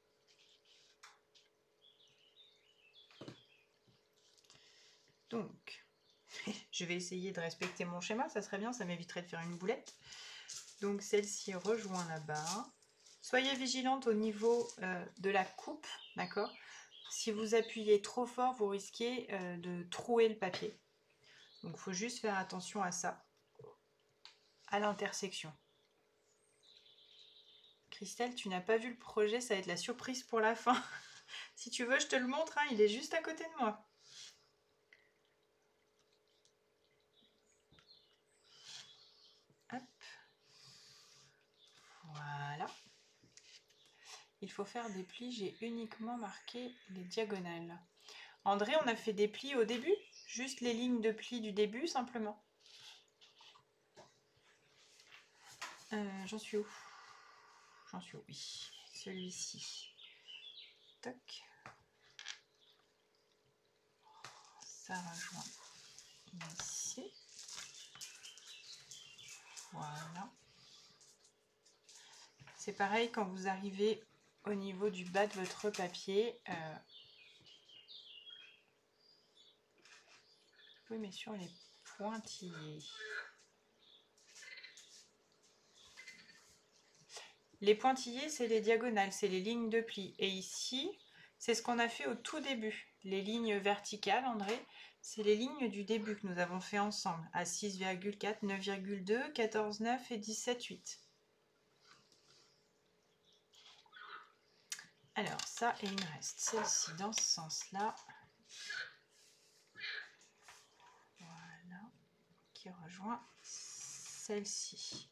Donc, je vais essayer de respecter mon schéma, ça serait bien, ça m'éviterait de faire une boulette. Donc celle-ci rejoint là-bas. Soyez vigilante au niveau euh, de la coupe, d'accord? Si vous appuyez trop fort, vous risquez euh, de trouer le papier. Donc il faut juste faire attention à ça, à l'intersection. Christelle, tu n'as pas vu le projet, ça va être la surprise pour la fin. Si tu veux, je te le montre, hein, il est juste à côté de moi. Hop. Voilà. Il faut faire des plis, j'ai uniquement marqué les diagonales. André, on a fait des plis au début? Juste les lignes de plis du début, simplement. Euh, J'en suis où? J'en suis où? Oui, celui-ci. Toc. Ça rejoint ici. Voilà. C'est pareil quand vous arrivez au niveau du bas de votre papier. Euh, oui, mais sur les pointillés. Les pointillés, c'est les diagonales, c'est les lignes de pli. Et ici, c'est ce qu'on a fait au tout début. Les lignes verticales, André, c'est les lignes du début que nous avons fait ensemble, à six virgule quatre, neuf virgule deux, quatorze virgule neuf et dix-sept virgule huit. Alors, ça, et il me reste celle-ci dans ce sens-là. qui rejoint celle-ci.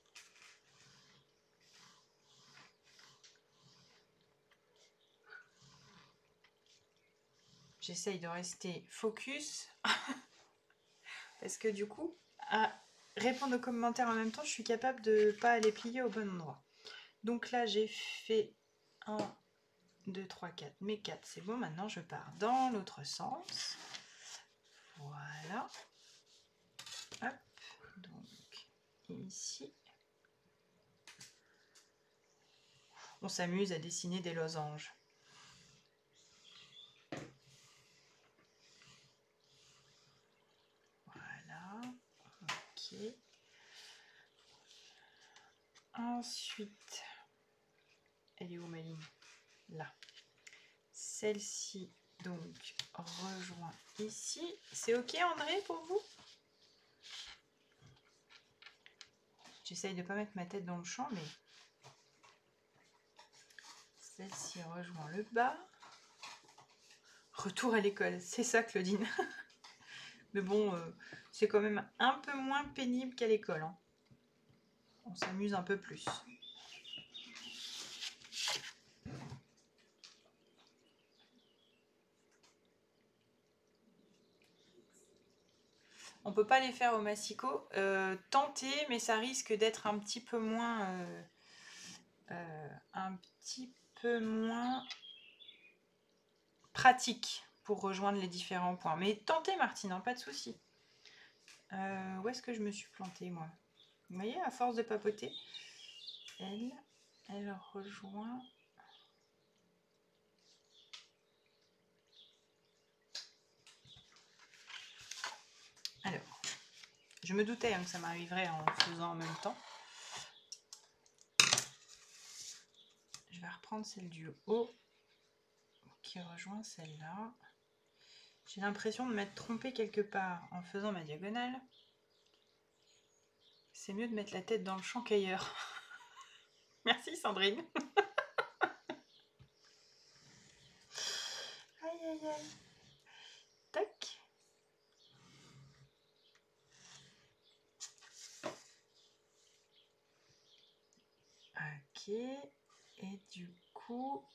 J'essaye de rester focus parce que du coup, à répondre aux commentaires en même temps, je suis capable de ne pas aller plier au bon endroit. Donc là, j'ai fait un, deux, trois, quatre. Mes quatre, c'est bon. Maintenant, je pars dans l'autre sens. Voilà. Hop. Donc, ici. On s'amuse à dessiner des losanges. Voilà. Ok. Ensuite, elle est où ma ligne? Là. Celle-ci, donc, rejoint ici. C'est ok, André, pour vous? J'essaye de ne pas mettre ma tête dans le champ, mais celle-ci rejoint le bas. Retour à l'école, c'est ça, Claudine. Mais bon, euh, c'est quand même un peu moins pénible qu'à l'école. Hein. On s'amuse un peu plus. On peut pas les faire au massicot. Euh, tenter, mais ça risque d'être un petit peu moins... Euh, euh, un petit peu moins pratique pour rejoindre les différents points. Mais tentez, Martine, hein, pas de souci. Euh, où est-ce que je me suis plantée, moi? Vous voyez, à force de papoter, elle, elle rejoint... Alors, je me doutais hein, que ça m'arriverait en faisant en même temps. Je vais reprendre celle du haut qui rejoint celle-là. J'ai l'impression de m'être trompée quelque part en faisant ma diagonale. C'est mieux de mettre la tête dans le champ qu'ailleurs. Merci Sandrine. Aïe aïe aïe. Tac. Ok. Et du coup...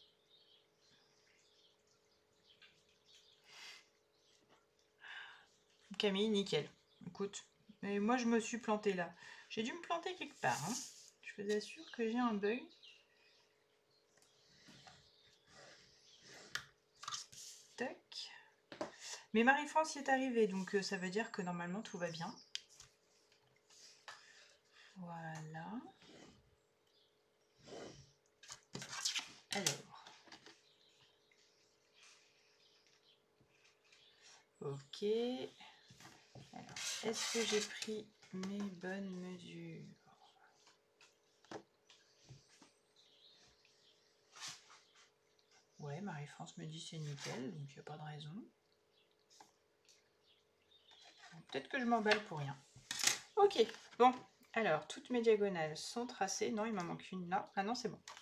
Camille, nickel. Écoute, mais moi je me suis plantée là. J'ai dû me planter quelque part. Hein. Je vous assure que j'ai un bug. Tac. Mais Marie-France y est arrivée, donc euh, ça veut dire que normalement tout va bien. Voilà. Alors. Ok. Alors, est-ce que j'ai pris mes bonnes mesures? Ouais, Marie-France me dit c'est nickel, donc il n'y a pas de raison. Peut-être que je m'emballe pour rien. Ok, bon. Alors, toutes mes diagonales sont tracées. Non, il m'en manque une là. Ah non, c'est bon.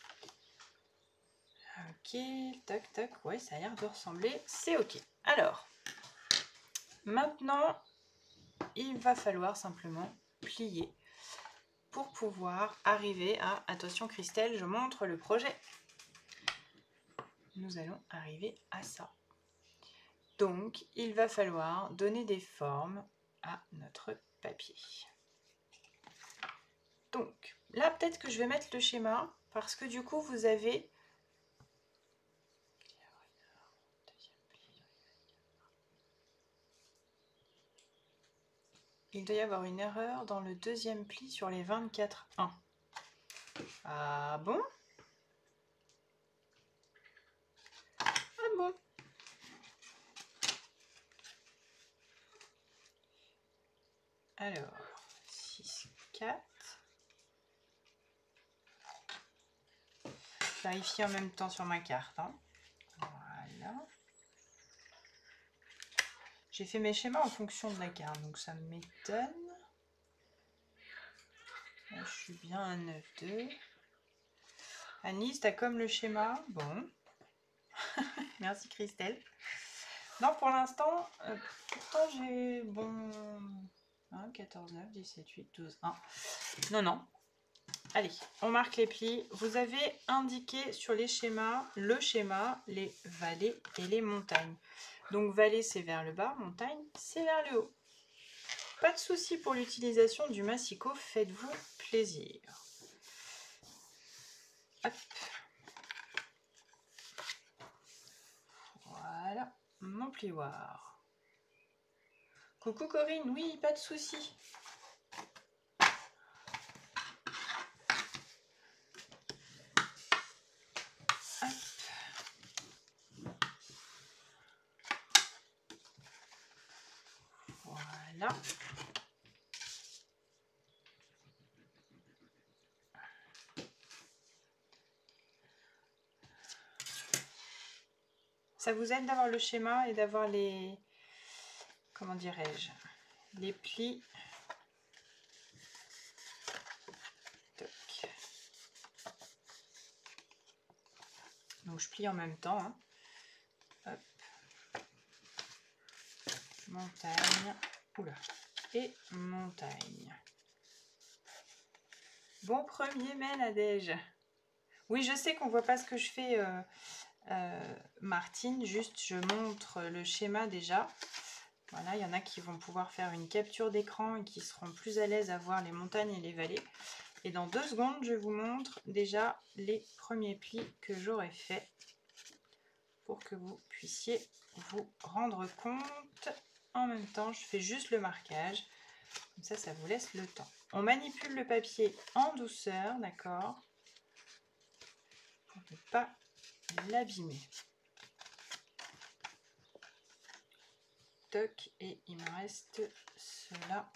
Ok, tac, tac. Ouais, ça a l'air de ressembler. C'est ok. Alors, maintenant, il va falloir simplement plier pour pouvoir arriver à... Attention Christelle, je montre le projet. Nous allons arriver à ça. Donc, il va falloir donner des formes à notre papier. Donc, là, peut-être que je vais mettre le schéma parce que du coup, vous avez... Il doit y avoir une erreur dans le deuxième pli sur les vingt-quatre un. Ah bon? Ah bon? Alors, six, quatre. Vérifier en même temps sur ma carte. Hein. Voilà. J'ai fait mes schémas en fonction de la carte, donc ça m'étonne. Là, je suis bien à neuf, deux. Anis, t'as comme le schéma? Bon. Merci Christelle. Non, pour l'instant, euh, pourtant j'ai... Bon... un, quatorze, neuf, dix-sept, huit, douze, un. Non, non. Allez, on marque les plis. Vous avez indiqué sur les schémas, le schéma, les vallées et les montagnes. Donc vallée, c'est vers le bas, montagne, c'est vers le haut. Pas de souci pour l'utilisation du massicot, faites-vous plaisir. Hop. Voilà, mon plioir. Coucou Corinne, oui, pas de souci. Voilà. Ça vous aide d'avoir le schéma et d'avoir les, comment dirais-je, les plis. Toc. Donc je plie en même temps. Hein. Hop. Montagne. Oula. Et montagne. Bon premier mai, Nadège. Oui, je sais qu'on voit pas ce que je fais, euh, euh, Martine. Juste, je montre le schéma déjà. Voilà, il y en a qui vont pouvoir faire une capture d'écran et qui seront plus à l'aise à voir les montagnes et les vallées. Et dans deux secondes, je vous montre déjà les premiers plis que j'aurai fait pour que vous puissiez vous rendre compte. En même temps, je fais juste le marquage. Comme ça, ça vous laisse le temps. On manipule le papier en douceur, d'accord, pour ne pas l'abîmer. Toc, et il me reste cela.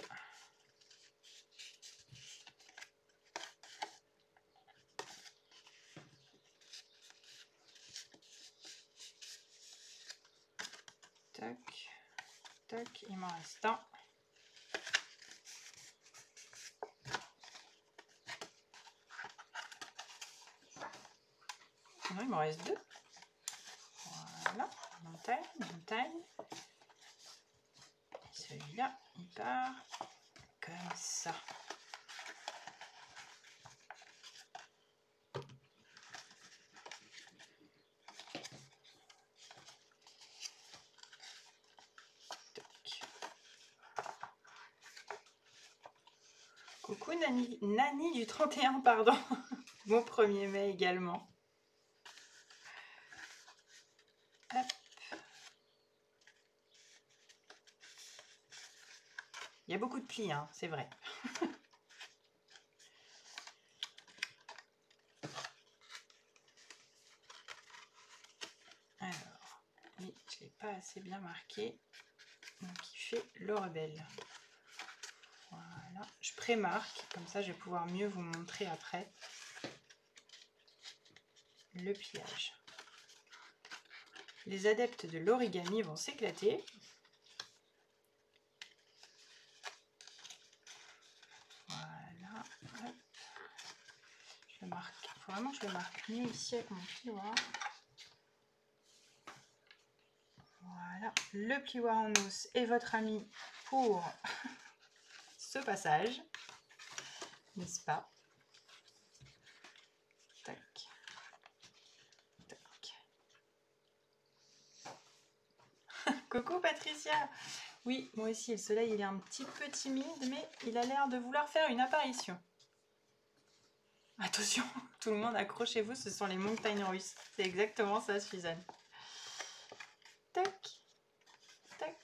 Toc, toc, il m'en reste un. Non, il m'en reste deux. Voilà, montagne, montagne. Et celui-là, il part comme ça. Coucou Nani, Nani du trente et un, pardon. Bon premier mai également. Hop. Il y a beaucoup de plis, hein, c'est vrai. Alors, oui, je ne l'ai pas assez bien marqué. Donc il fait le rebelle. Voilà, je pré-marque, comme ça je vais pouvoir mieux vous montrer après le pliage. Les adeptes de l'origami vont s'éclater. Voilà. Hop. Je le marque. Il faut vraiment que je le marque mieux ici avec mon plioir. Voilà. Le plioir en os est votre ami pour ce passage. N'est-ce pas? Tac. Tac. Coucou Patricia. Oui, moi aussi, le soleil il est un petit peu timide, mais il a l'air de vouloir faire une apparition. Attention, tout le monde, accrochez-vous, ce sont les montagnes russes. C'est exactement ça, Suzanne. Tac, tac.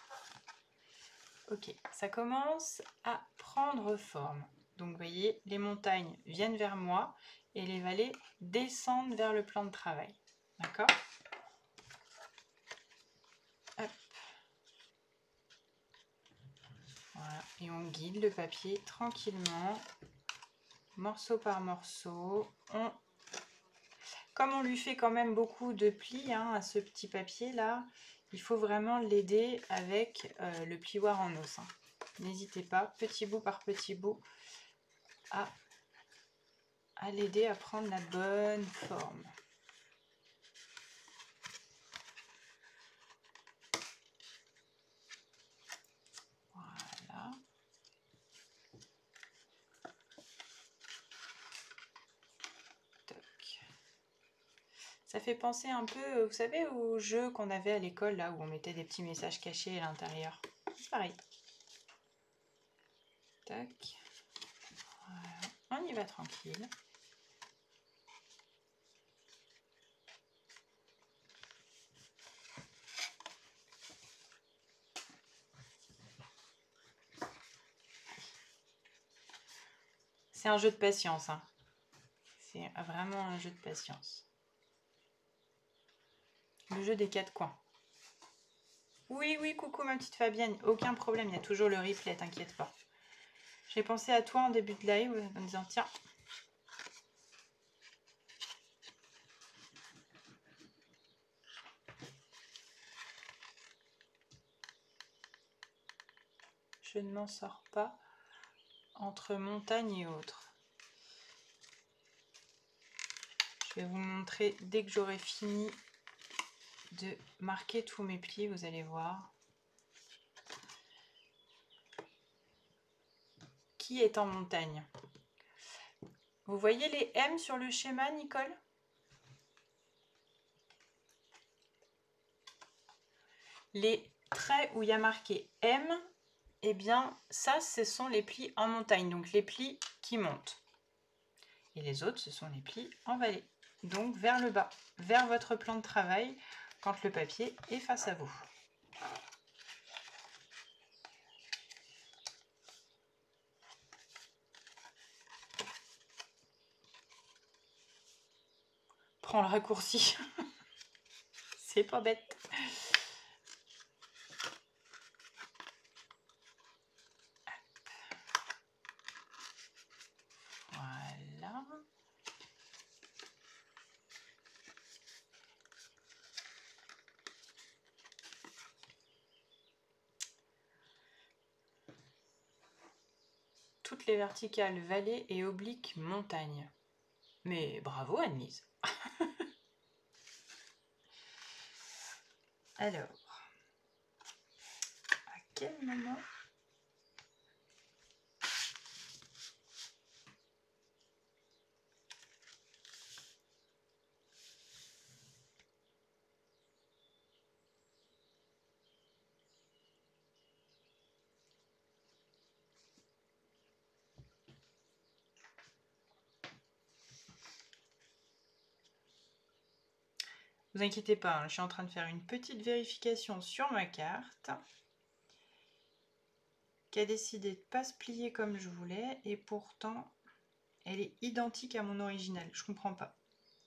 Ok, ça commence à prendre forme. Donc, vous voyez, les montagnes viennent vers moi et les vallées descendent vers le plan de travail. D'accord? Hop. Voilà, et on guide le papier tranquillement, morceau par morceau. On... Comme on lui fait quand même beaucoup de plis hein, à ce petit papier là, il faut vraiment l'aider avec euh, le plioir en os. Hein. N'hésitez pas, petit bout par petit bout, à, à l'aider à prendre la bonne forme. Voilà. Ça fait penser un peu, vous savez, au jeu qu'on avait à l'école, là, où on mettait des petits messages cachés à l'intérieur. C'est pareil. Tac. Voilà. On y va tranquille. C'est un jeu de patience, hein. C'est vraiment un jeu de patience. Le jeu des quatre coins. Oui, oui, coucou ma petite Fabienne. Aucun problème, il y a toujours le replay, t'inquiète pas. J'ai pensé à toi en début de live en disant tiens. Je ne m'en sors pas entre montagne et autres. Je vais vous montrer dès que j'aurai fini de marquer tous mes plis, vous allez voir. Qui est en montagne? Vous voyez les M sur le schéma, Nicole? Les traits où il y a marqué M, eh bien, ça, ce sont les plis en montagne, donc les plis qui montent. Et les autres, ce sont les plis en vallée, donc vers le bas, vers votre plan de travail, quand le papier est face à vous. Prends le raccourci. C'est pas bête. Voilà. Toutes les verticales vallée et oblique montagne. Mais bravo Anne-Lise. Alors, à quel moment Vous inquiétez pas, hein, je suis en train de faire une petite vérification sur ma carte qui a décidé de ne pas se plier comme je voulais et pourtant elle est identique à mon original. Je comprends pas.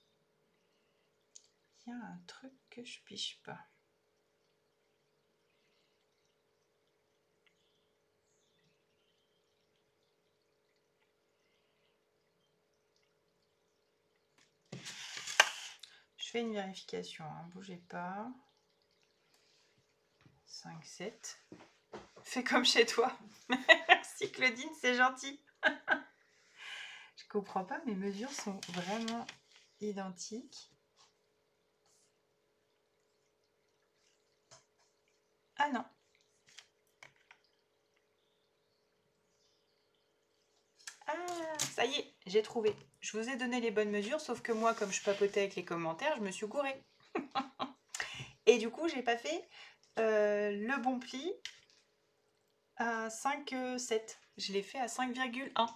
Il y a un truc que je piche pas. Je fais une vérification, hein, bougez pas. cinq, sept. Fais comme chez toi. Merci Claudine, c'est gentil. Je comprends pas, mes mesures sont vraiment identiques. Ah non. Ah, ça y est, j'ai trouvé. Je vous ai donné les bonnes mesures, sauf que moi, comme je papotais avec les commentaires, je me suis gourée. Et du coup, j'ai pas fait euh, le bon pli à cinq virgule sept. Je l'ai fait à cinq virgule un.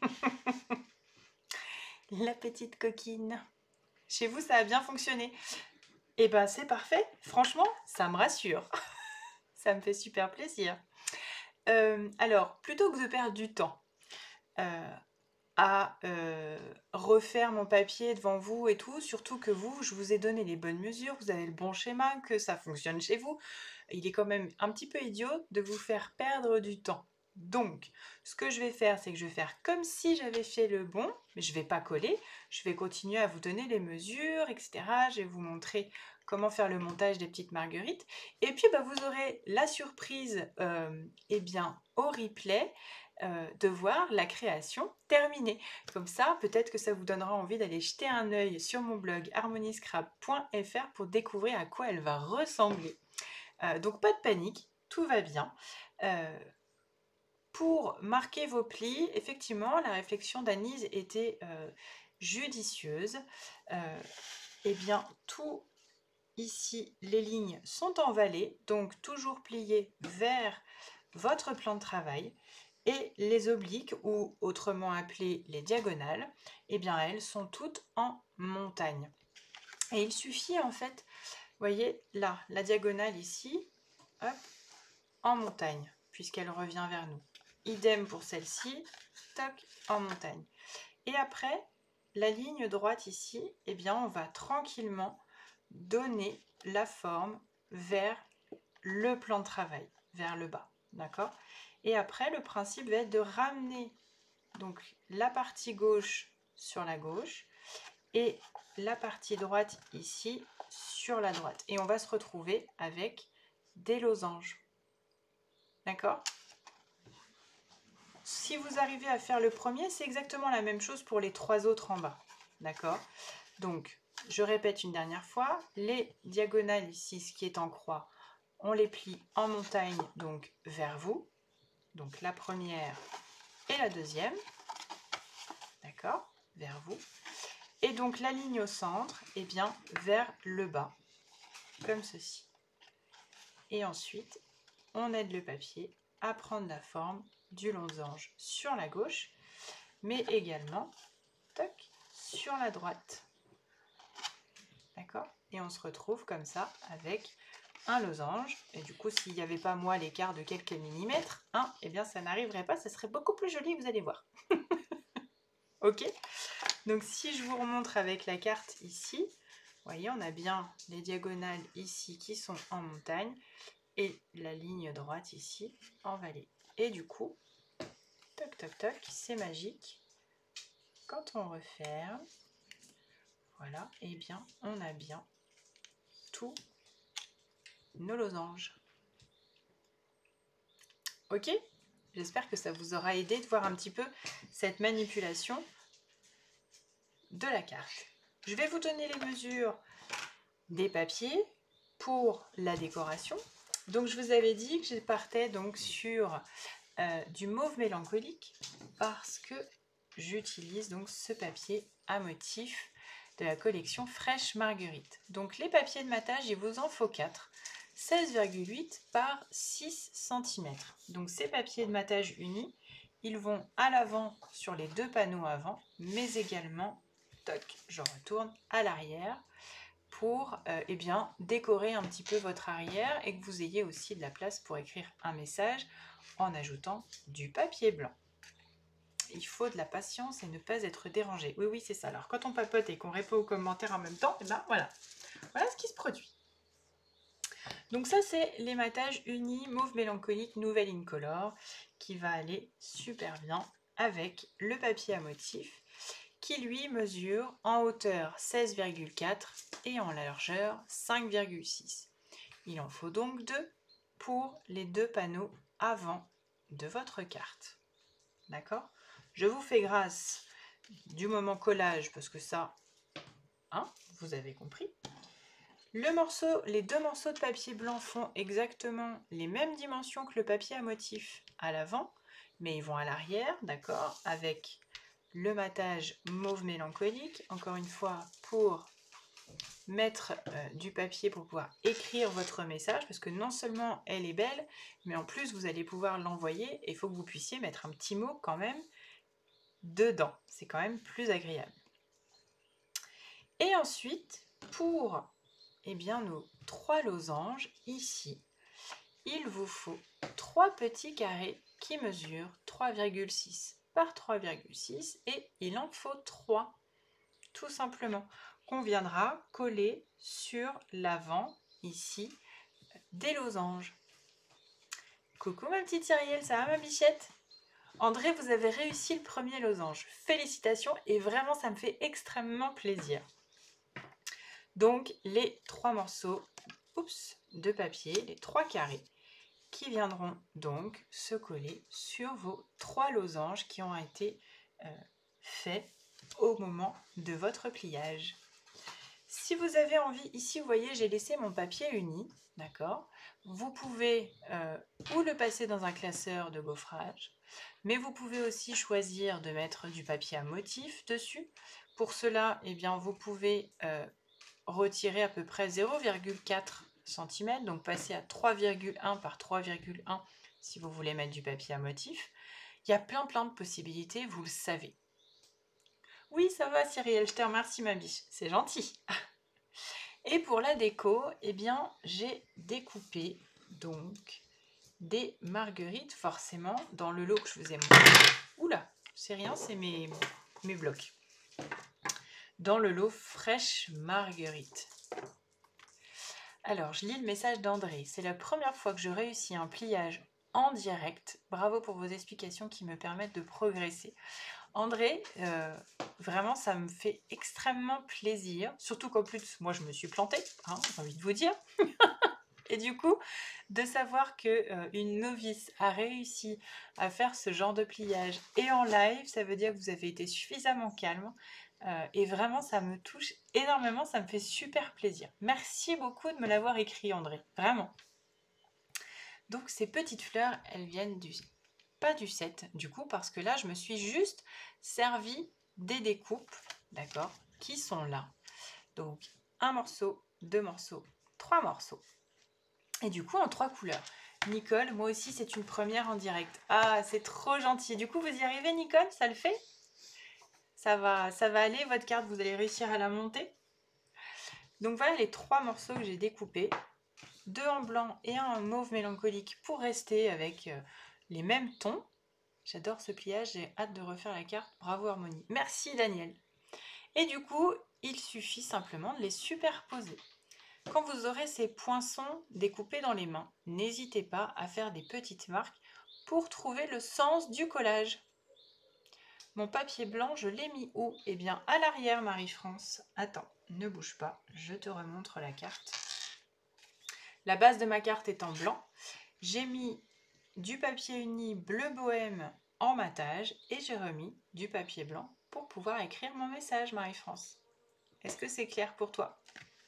La petite coquine. Chez vous, ça a bien fonctionné. Et ben, c'est parfait. Franchement, ça me rassure. Ça me fait super plaisir. Euh, alors, plutôt que de perdre du temps euh, à euh, refaire mon papier devant vous et tout, surtout que vous, je vous ai donné les bonnes mesures, vous avez le bon schéma, que ça fonctionne chez vous, il est quand même un petit peu idiot de vous faire perdre du temps. Donc, ce que je vais faire, c'est que je vais faire comme si j'avais fait le bon, mais je ne vais pas coller, je vais continuer à vous donner les mesures, et cetera. Je vais vous montrer comment faire le montage des petites marguerites. Et puis, bah, vous aurez la surprise euh, eh bien, au replay euh, de voir la création terminée. Comme ça, peut-être que ça vous donnera envie d'aller jeter un œil sur mon blog harmoniscrap point f r pour découvrir à quoi elle va ressembler. Euh, donc, pas de panique, tout va bien. Euh, Pour marquer vos plis, effectivement, la réflexion d'Anise était euh, judicieuse. Euh, eh bien, tout ici, les lignes sont envalées, donc toujours pliées vers votre plan de travail. Et les obliques, ou autrement appelées les diagonales, eh bien, elles sont toutes en montagne. Et il suffit en fait, vous voyez là, la diagonale ici, hop, en montagne, puisqu'elle revient vers nous. Idem pour celle-ci, toc, en montagne. Et après, la ligne droite ici, eh bien, on va tranquillement donner la forme vers le plan de travail, vers le bas, d'accord? Et après, le principe va être de ramener donc la partie gauche sur la gauche et la partie droite ici sur la droite. Et on va se retrouver avec des losanges, d'accord? Si vous arrivez à faire le premier, c'est exactement la même chose pour les trois autres en bas, d'accord? Donc, je répète une dernière fois, les diagonales ici, ce qui est en croix, on les plie en montagne, donc vers vous. Donc la première et la deuxième, d'accord, vers vous. Et donc la ligne au centre, eh bien, vers le bas, comme ceci. Et ensuite, on aide le papier à prendre la forme du losange sur la gauche, mais également, toc, sur la droite. D'accord? Et on se retrouve comme ça avec un losange. Et du coup, s'il n'y avait pas moi l'écart de quelques millimètres, hein, eh bien ça n'arriverait pas, ça serait beaucoup plus joli, vous allez voir. Ok? Donc si je vous remontre avec la carte ici, vous voyez, on a bien les diagonales ici qui sont en montagne et la ligne droite ici en vallée. Et du coup, toc toc toc, c'est magique. Quand on referme, voilà, et eh bien on a bien tous nos losanges. Ok? J'espère que ça vous aura aidé de voir un petit peu cette manipulation de la carte. Je vais vous donner les mesures des papiers pour la décoration. Donc je vous avais dit que je partais donc sur euh, du mauve mélancolique parce que j'utilise donc ce papier à motif de la collection Fraîche Marguerite. Donc les papiers de matage, il vous en faut quatre. seize virgule huit par six centimètres. Donc ces papiers de matage unis, ils vont à l'avant sur les deux panneaux avant, mais également, toc, je retourne à l'arrière pour euh, eh bien, décorer un petit peu votre arrière et que vous ayez aussi de la place pour écrire un message en ajoutant du papier blanc. Il faut de la patience et ne pas être dérangé. Oui, oui, c'est ça. Alors, quand on papote et qu'on répond aux commentaires en même temps, eh ben, voilà. Voilà ce qui se produit. Donc ça, c'est l'ématage uni mauve mélancolique Nouvelle Incolore qui va aller super bien avec le papier à motif qui lui mesure en hauteur seize virgule quatre et en largeur cinq virgule six. Il en faut donc deux pour les deux panneaux avant de votre carte. D'accord? Je vous fais grâce du moment collage parce que ça, hein, vous avez compris. Le morceau, les deux morceaux de papier blanc font exactement les mêmes dimensions que le papier à motif à l'avant, mais ils vont à l'arrière, d'accord, avec le matage mauve mélancolique, encore une fois pour mettre euh, du papier pour pouvoir écrire votre message, parce que non seulement elle est belle, mais en plus vous allez pouvoir l'envoyer et il faut que vous puissiez mettre un petit mot quand même dedans, c'est quand même plus agréable. Et ensuite, pour eh bien, nos trois losanges, ici, il vous faut trois petits carrés qui mesurent trois virgule six par trois virgule six et il en faut trois, tout simplement, qu'on viendra coller sur l'avant, ici, des losanges. Coucou ma petite Cyrielle, ça va ma bichette? André, vous avez réussi le premier losange. Félicitations et vraiment ça me fait extrêmement plaisir. Donc les trois morceaux oups, de papier, les trois carrés, qui viendront donc se coller sur vos trois losanges qui ont été euh, faits au moment de votre pliage. Si vous avez envie, ici vous voyez j'ai laissé mon papier uni, d'accord? Vous pouvez euh, ou le passer dans un classeur de gaufrage, mais vous pouvez aussi choisir de mettre du papier à motif dessus. Pour cela, eh bien, vous pouvez euh, retirer à peu près zéro virgule quatre centimètres, donc passer à trois virgule un par trois virgule un si vous voulez mettre du papier à motif. Il y a plein plein de possibilités, vous le savez. Oui, ça va Cyrielle, je te remercie ma biche, c'est gentil. Et pour la déco, eh bien, j'ai découpé donc des marguerites, forcément, dans le lot que je vous ai montré. Oula, c'est rien, c'est mes, mes blocs. Dans le lot fraîche marguerite. Alors, je lis le message d'André. C'est la première fois que je réussis un pliage en direct. Bravo pour vos explications qui me permettent de progresser. André, euh, vraiment, ça me fait extrêmement plaisir. Surtout qu'en plus, moi, je me suis plantée, hein, j'ai envie de vous dire. Et du coup, de savoir qu'une euh, novice a réussi à faire ce genre de pliage et en live, ça veut dire que vous avez été suffisamment calme. Euh, et vraiment, ça me touche énormément, ça me fait super plaisir. Merci beaucoup de me l'avoir écrit, André, vraiment. Donc, ces petites fleurs, elles viennent du... pas du set, du coup, parce que là, je me suis juste servi des découpes, d'accord, qui sont là. Donc, un morceau, deux morceaux, trois morceaux. Et du coup, en trois couleurs. Nicole, moi aussi, c'est une première en direct. Ah, c'est trop gentil. Du coup, vous y arrivez, Nicole? Ça le fait? Ça va, ça va aller, votre carte, vous allez réussir à la monter? Donc voilà les trois morceaux que j'ai découpés. Deux en blanc et un en mauve mélancolique pour rester avec euh, les mêmes tons. J'adore ce pliage, j'ai hâte de refaire la carte. Bravo Harmonie. Merci Daniel. Et du coup, il suffit simplement de les superposer. Quand vous aurez ces poinçons découpés dans les mains, n'hésitez pas à faire des petites marques pour trouver le sens du collage. Mon papier blanc, je l'ai mis où? Eh bien, à l'arrière, Marie-France. Attends, ne bouge pas, je te remontre la carte. La base de ma carte est en blanc. J'ai mis du papier uni bleu bohème en matage et j'ai remis du papier blanc pour pouvoir écrire mon message, Marie-France. Est-ce que c'est clair pour toi?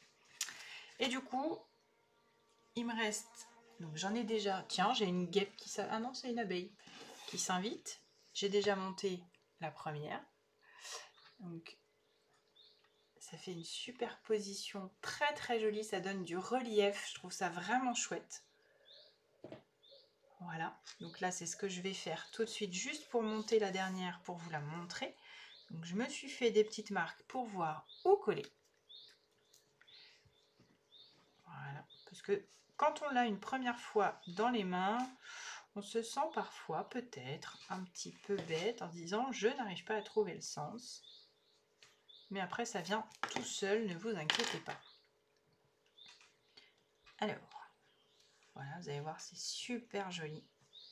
Et du coup, il me reste... Donc j'en ai déjà... Tiens, j'ai une guêpe qui... Ah non, c'est une abeille qui s'invite. J'ai déjà monté la première. Donc, ça fait une superposition très très jolie. Ça donne du relief. Je trouve ça vraiment chouette. Voilà. Donc là, c'est ce que je vais faire tout de suite, juste pour monter la dernière, pour vous la montrer. Donc je me suis fait des petites marques pour voir où coller. Voilà. Parce que quand on l'a une première fois dans les mains, on se sent parfois peut-être un petit peu bête en disant je n'arrive pas à trouver le sens. Mais après ça vient tout seul, ne vous inquiétez pas. Alors, voilà, vous allez voir, c'est super joli.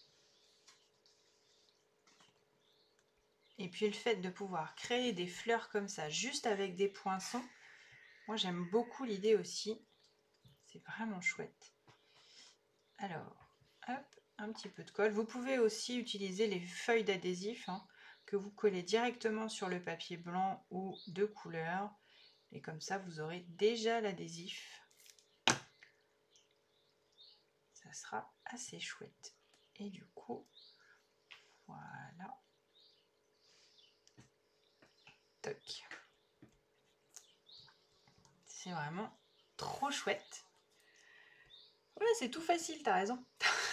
Et puis le fait de pouvoir créer des fleurs comme ça, juste avec des poinçons, moi j'aime beaucoup l'idée aussi. C'est vraiment chouette. Alors, hop, un petit peu de colle. Vous pouvez aussi utiliser les feuilles d'adhésif hein, que vous collez directement sur le papier blanc ou de couleur. Et comme ça, vous aurez déjà l'adhésif. Ça sera assez chouette. Et du coup, voilà. Toc. C'est vraiment trop chouette. Ouais, c'est tout facile, t'as raison.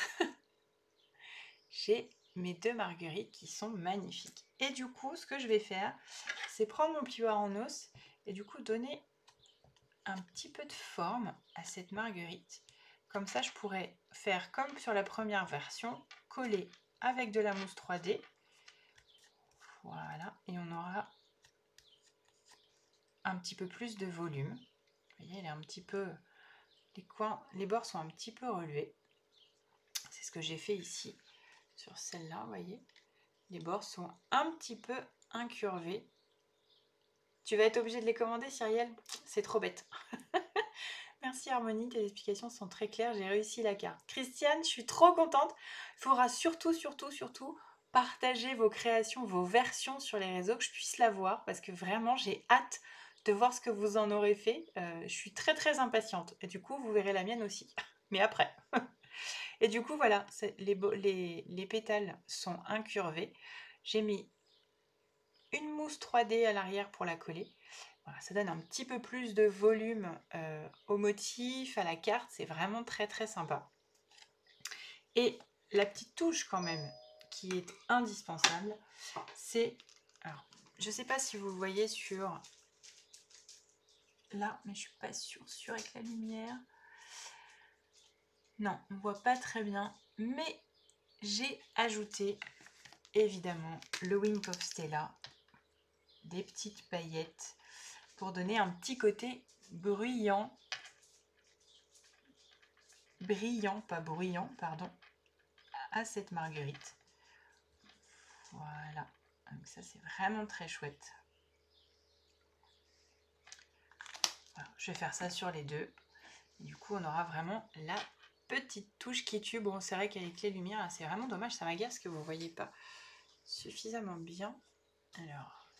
J'ai mes deux marguerites qui sont magnifiques. Et du coup, ce que je vais faire, c'est prendre mon plioir en os et du coup donner un petit peu de forme à cette marguerite. Comme ça, je pourrais faire comme sur la première version, coller avec de la mousse trois D. Voilà, et on aura un petit peu plus de volume. Vous voyez, elle est un petit peu... Les coins, les bords sont un petit peu relevés. C'est ce que j'ai fait ici, sur celle-là, vous voyez. Les bords sont un petit peu incurvés. Tu vas être obligé de les commander, Cyrielle? C'est trop bête. Merci Harmonie, tes explications sont très claires, j'ai réussi la carte. Christiane, je suis trop contente. Il faudra surtout, surtout, surtout partager vos créations, vos versions sur les réseaux, que je puisse la voir, parce que vraiment, j'ai hâte de voir ce que vous en aurez fait. Euh, je suis très, très impatiente. Et du coup, vous verrez la mienne aussi. Mais après. Et du coup, voilà, les, les, les pétales sont incurvés. J'ai mis une mousse trois D à l'arrière pour la coller. Voilà, ça donne un petit peu plus de volume euh, au motif, à la carte, c'est vraiment très très sympa. Et la petite touche quand même qui est indispensable, c'est, alors je ne sais pas si vous voyez sur là, mais je suis pas sûre, sûre avec la lumière. Non, on voit pas très bien, mais j'ai ajouté évidemment le Wink of Stella, des petites paillettes pour donner un petit côté bruyant, brillant, pas bruyant, pardon, à cette marguerite. Voilà, donc ça c'est vraiment très chouette. Voilà, je vais faire ça sur les deux. Et du coup, on aura vraiment la petite touche qui tue. Bon, c'est vrai qu'avec les lumières, c'est vraiment dommage, ça m'agace que vous ne voyez pas suffisamment bien. Alors,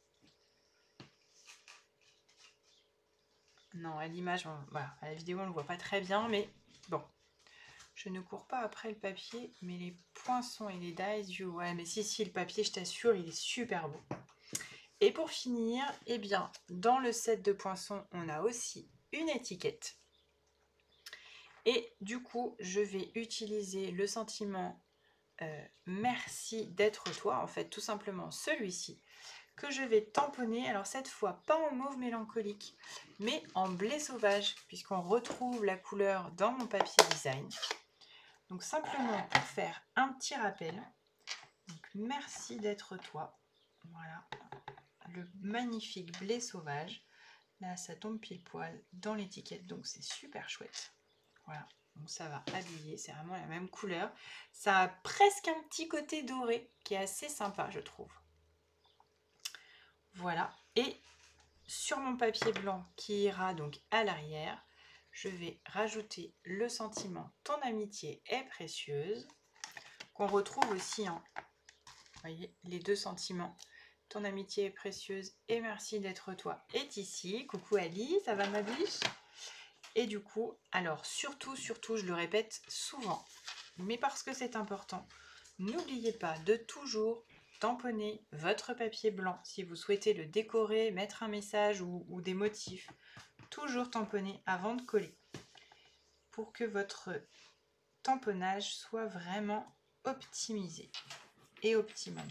non, à l'image, voilà, à la vidéo, on ne le voit pas très bien, mais bon. Je ne cours pas après le papier, mais les poinçons et les dies, ouais, mais si, si, le papier, je t'assure, il est super beau. Et pour finir, eh bien, dans le set de poinçons, on a aussi une étiquette. Et du coup, je vais utiliser le sentiment euh, merci d'être toi, en fait, tout simplement celui-ci, que je vais tamponner, alors cette fois pas en mauve mélancolique, mais en blé sauvage, puisqu'on retrouve la couleur dans mon papier design. Donc simplement pour faire un petit rappel, donc merci d'être toi, voilà, le magnifique blé sauvage, là ça tombe pile poil dans l'étiquette, donc c'est super chouette, voilà. Donc ça va habiller, c'est vraiment la même couleur. Ça a presque un petit côté doré qui est assez sympa, je trouve. Voilà, et sur mon papier blanc qui ira donc à l'arrière, je vais rajouter le sentiment ton amitié est précieuse, qu'on retrouve aussi en, vous voyez, les deux sentiments. Ton amitié est précieuse et merci d'être toi est ici. Coucou Ali, ça va ma biche? Et du coup, alors surtout, surtout, je le répète souvent, mais parce que c'est important, n'oubliez pas de toujours tamponner votre papier blanc si vous souhaitez le décorer, mettre un message ou, ou des motifs. Toujours tamponner avant de coller pour que votre tamponnage soit vraiment optimisé et optimum.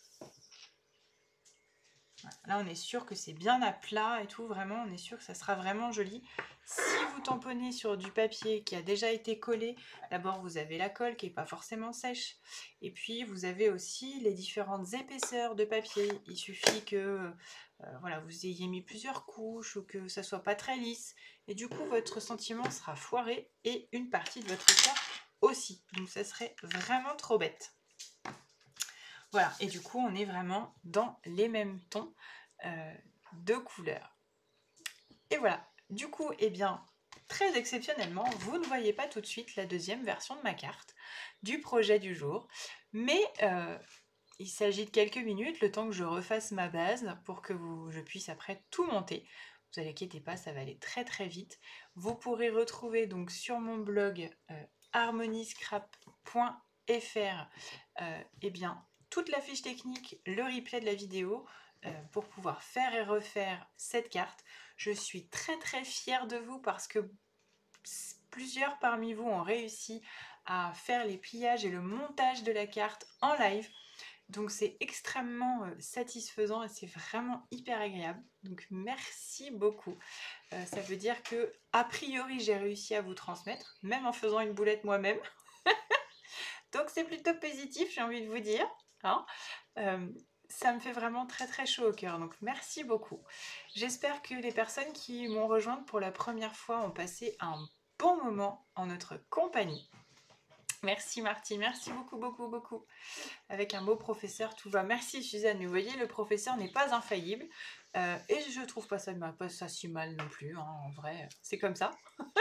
Voilà. Là, on est sûr que c'est bien à plat et tout, vraiment, on est sûr que ça sera vraiment joli. Si vous tamponnez sur du papier qui a déjà été collé, d'abord vous avez la colle qui n'est pas forcément sèche. Et puis vous avez aussi les différentes épaisseurs de papier. Il suffit que euh, voilà, vous ayez mis plusieurs couches ou que ça soit pas très lisse. Et du coup, votre sentiment sera foiré et une partie de votre carte aussi. Donc ça serait vraiment trop bête. Voilà, et du coup, on est vraiment dans les mêmes tons euh, de couleurs. Et voilà, du coup, eh bien, très exceptionnellement, vous ne voyez pas tout de suite la deuxième version de ma carte, du projet du jour, mais euh, il s'agit de quelques minutes, le temps que je refasse ma base pour que vous, je puisse après tout monter. Vous inquiétez pas, ça va aller très très vite. Vous pourrez retrouver donc sur mon blog euh, harmoniscrap point F R euh, eh bien, toute la fiche technique, le replay de la vidéo euh, pour pouvoir faire et refaire cette carte. Je suis très très fière de vous parce que plusieurs parmi vous ont réussi à faire les pliages et le montage de la carte en live. Donc c'est extrêmement euh, satisfaisant et c'est vraiment hyper agréable. Donc merci beaucoup. Euh, ça veut dire que a priori j'ai réussi à vous transmettre, même en faisant une boulette moi-même. Donc c'est plutôt positif, j'ai envie de vous dire. Hein, euh, ça me fait vraiment très très chaud au cœur, donc merci beaucoup. J'espère que les personnes qui m'ont rejointe pour la première fois ont passé un bon moment en notre compagnie. Merci Marty, merci beaucoup beaucoup beaucoup. Avec un beau professeur, tout va. Merci Suzanne, mais vous voyez, le professeur n'est pas infaillible. Euh, et je trouve pas ça, pas ça si mal non plus, hein, en vrai, c'est comme ça.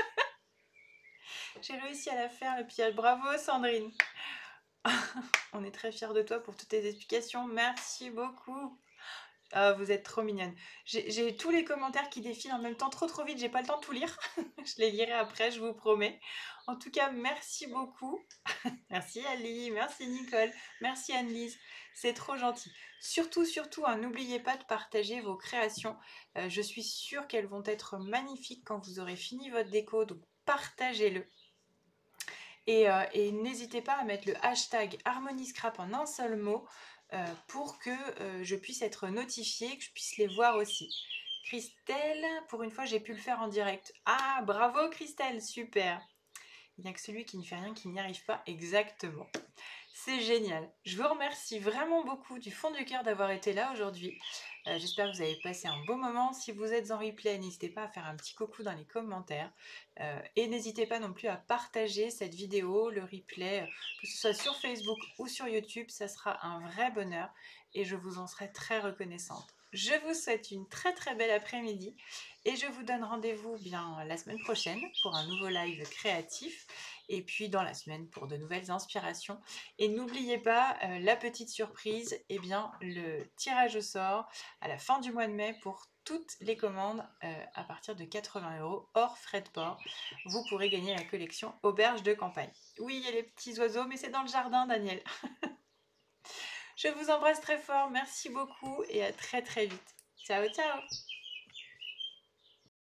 J'ai réussi à la faire, le piège. Bravo Sandrine. On est très fiers de toi pour toutes tes explications. Merci beaucoup. Ah, vous êtes trop mignonne. J'ai j'ai tous les commentaires qui défilent en même temps, trop trop vite, j'ai pas le temps de tout lire. Je les lirai après, je vous promets. En tout cas, merci beaucoup. Merci Ali, merci Nicole, merci Anne-Lise, c'est trop gentil. Surtout, surtout, hein, n'oubliez pas de partager vos créations. Euh, je suis sûre qu'elles vont être magnifiques quand vous aurez fini votre déco, donc partagez-le. Et, euh, et n'hésitez pas à mettre le hashtag HarmonyScrap en un seul mot euh, pour que euh, je puisse être notifiée, que je puisse les voir aussi. Christelle, pour une fois j'ai pu le faire en direct. Ah, bravo Christelle, super. Il n'y a que celui qui ne fait rien qui n'y arrive pas exactement. C'est génial. Je vous remercie vraiment beaucoup du fond du cœur d'avoir été là aujourd'hui. Euh, J'espère que vous avez passé un beau moment. Si vous êtes en replay, n'hésitez pas à faire un petit coucou dans les commentaires. Euh, et n'hésitez pas non plus à partager cette vidéo, le replay, euh, que ce soit sur Facebook ou sur YouTube. Ça sera un vrai bonheur et je vous en serai très reconnaissante. Je vous souhaite une très très belle après-midi et je vous donne rendez-vous bien la semaine prochaine pour un nouveau live créatif et puis dans la semaine pour de nouvelles inspirations. Et n'oubliez pas euh, la petite surprise, eh bien le tirage au sort à la fin du mois de mai pour toutes les commandes euh, à partir de quatre-vingts euros hors frais de port. Vous pourrez gagner la collection Auberge de campagne. Oui, il y a les petits oiseaux, mais c'est dans le jardin, Daniel. Je vous embrasse très fort, merci beaucoup et à très très vite. Ciao, ciao!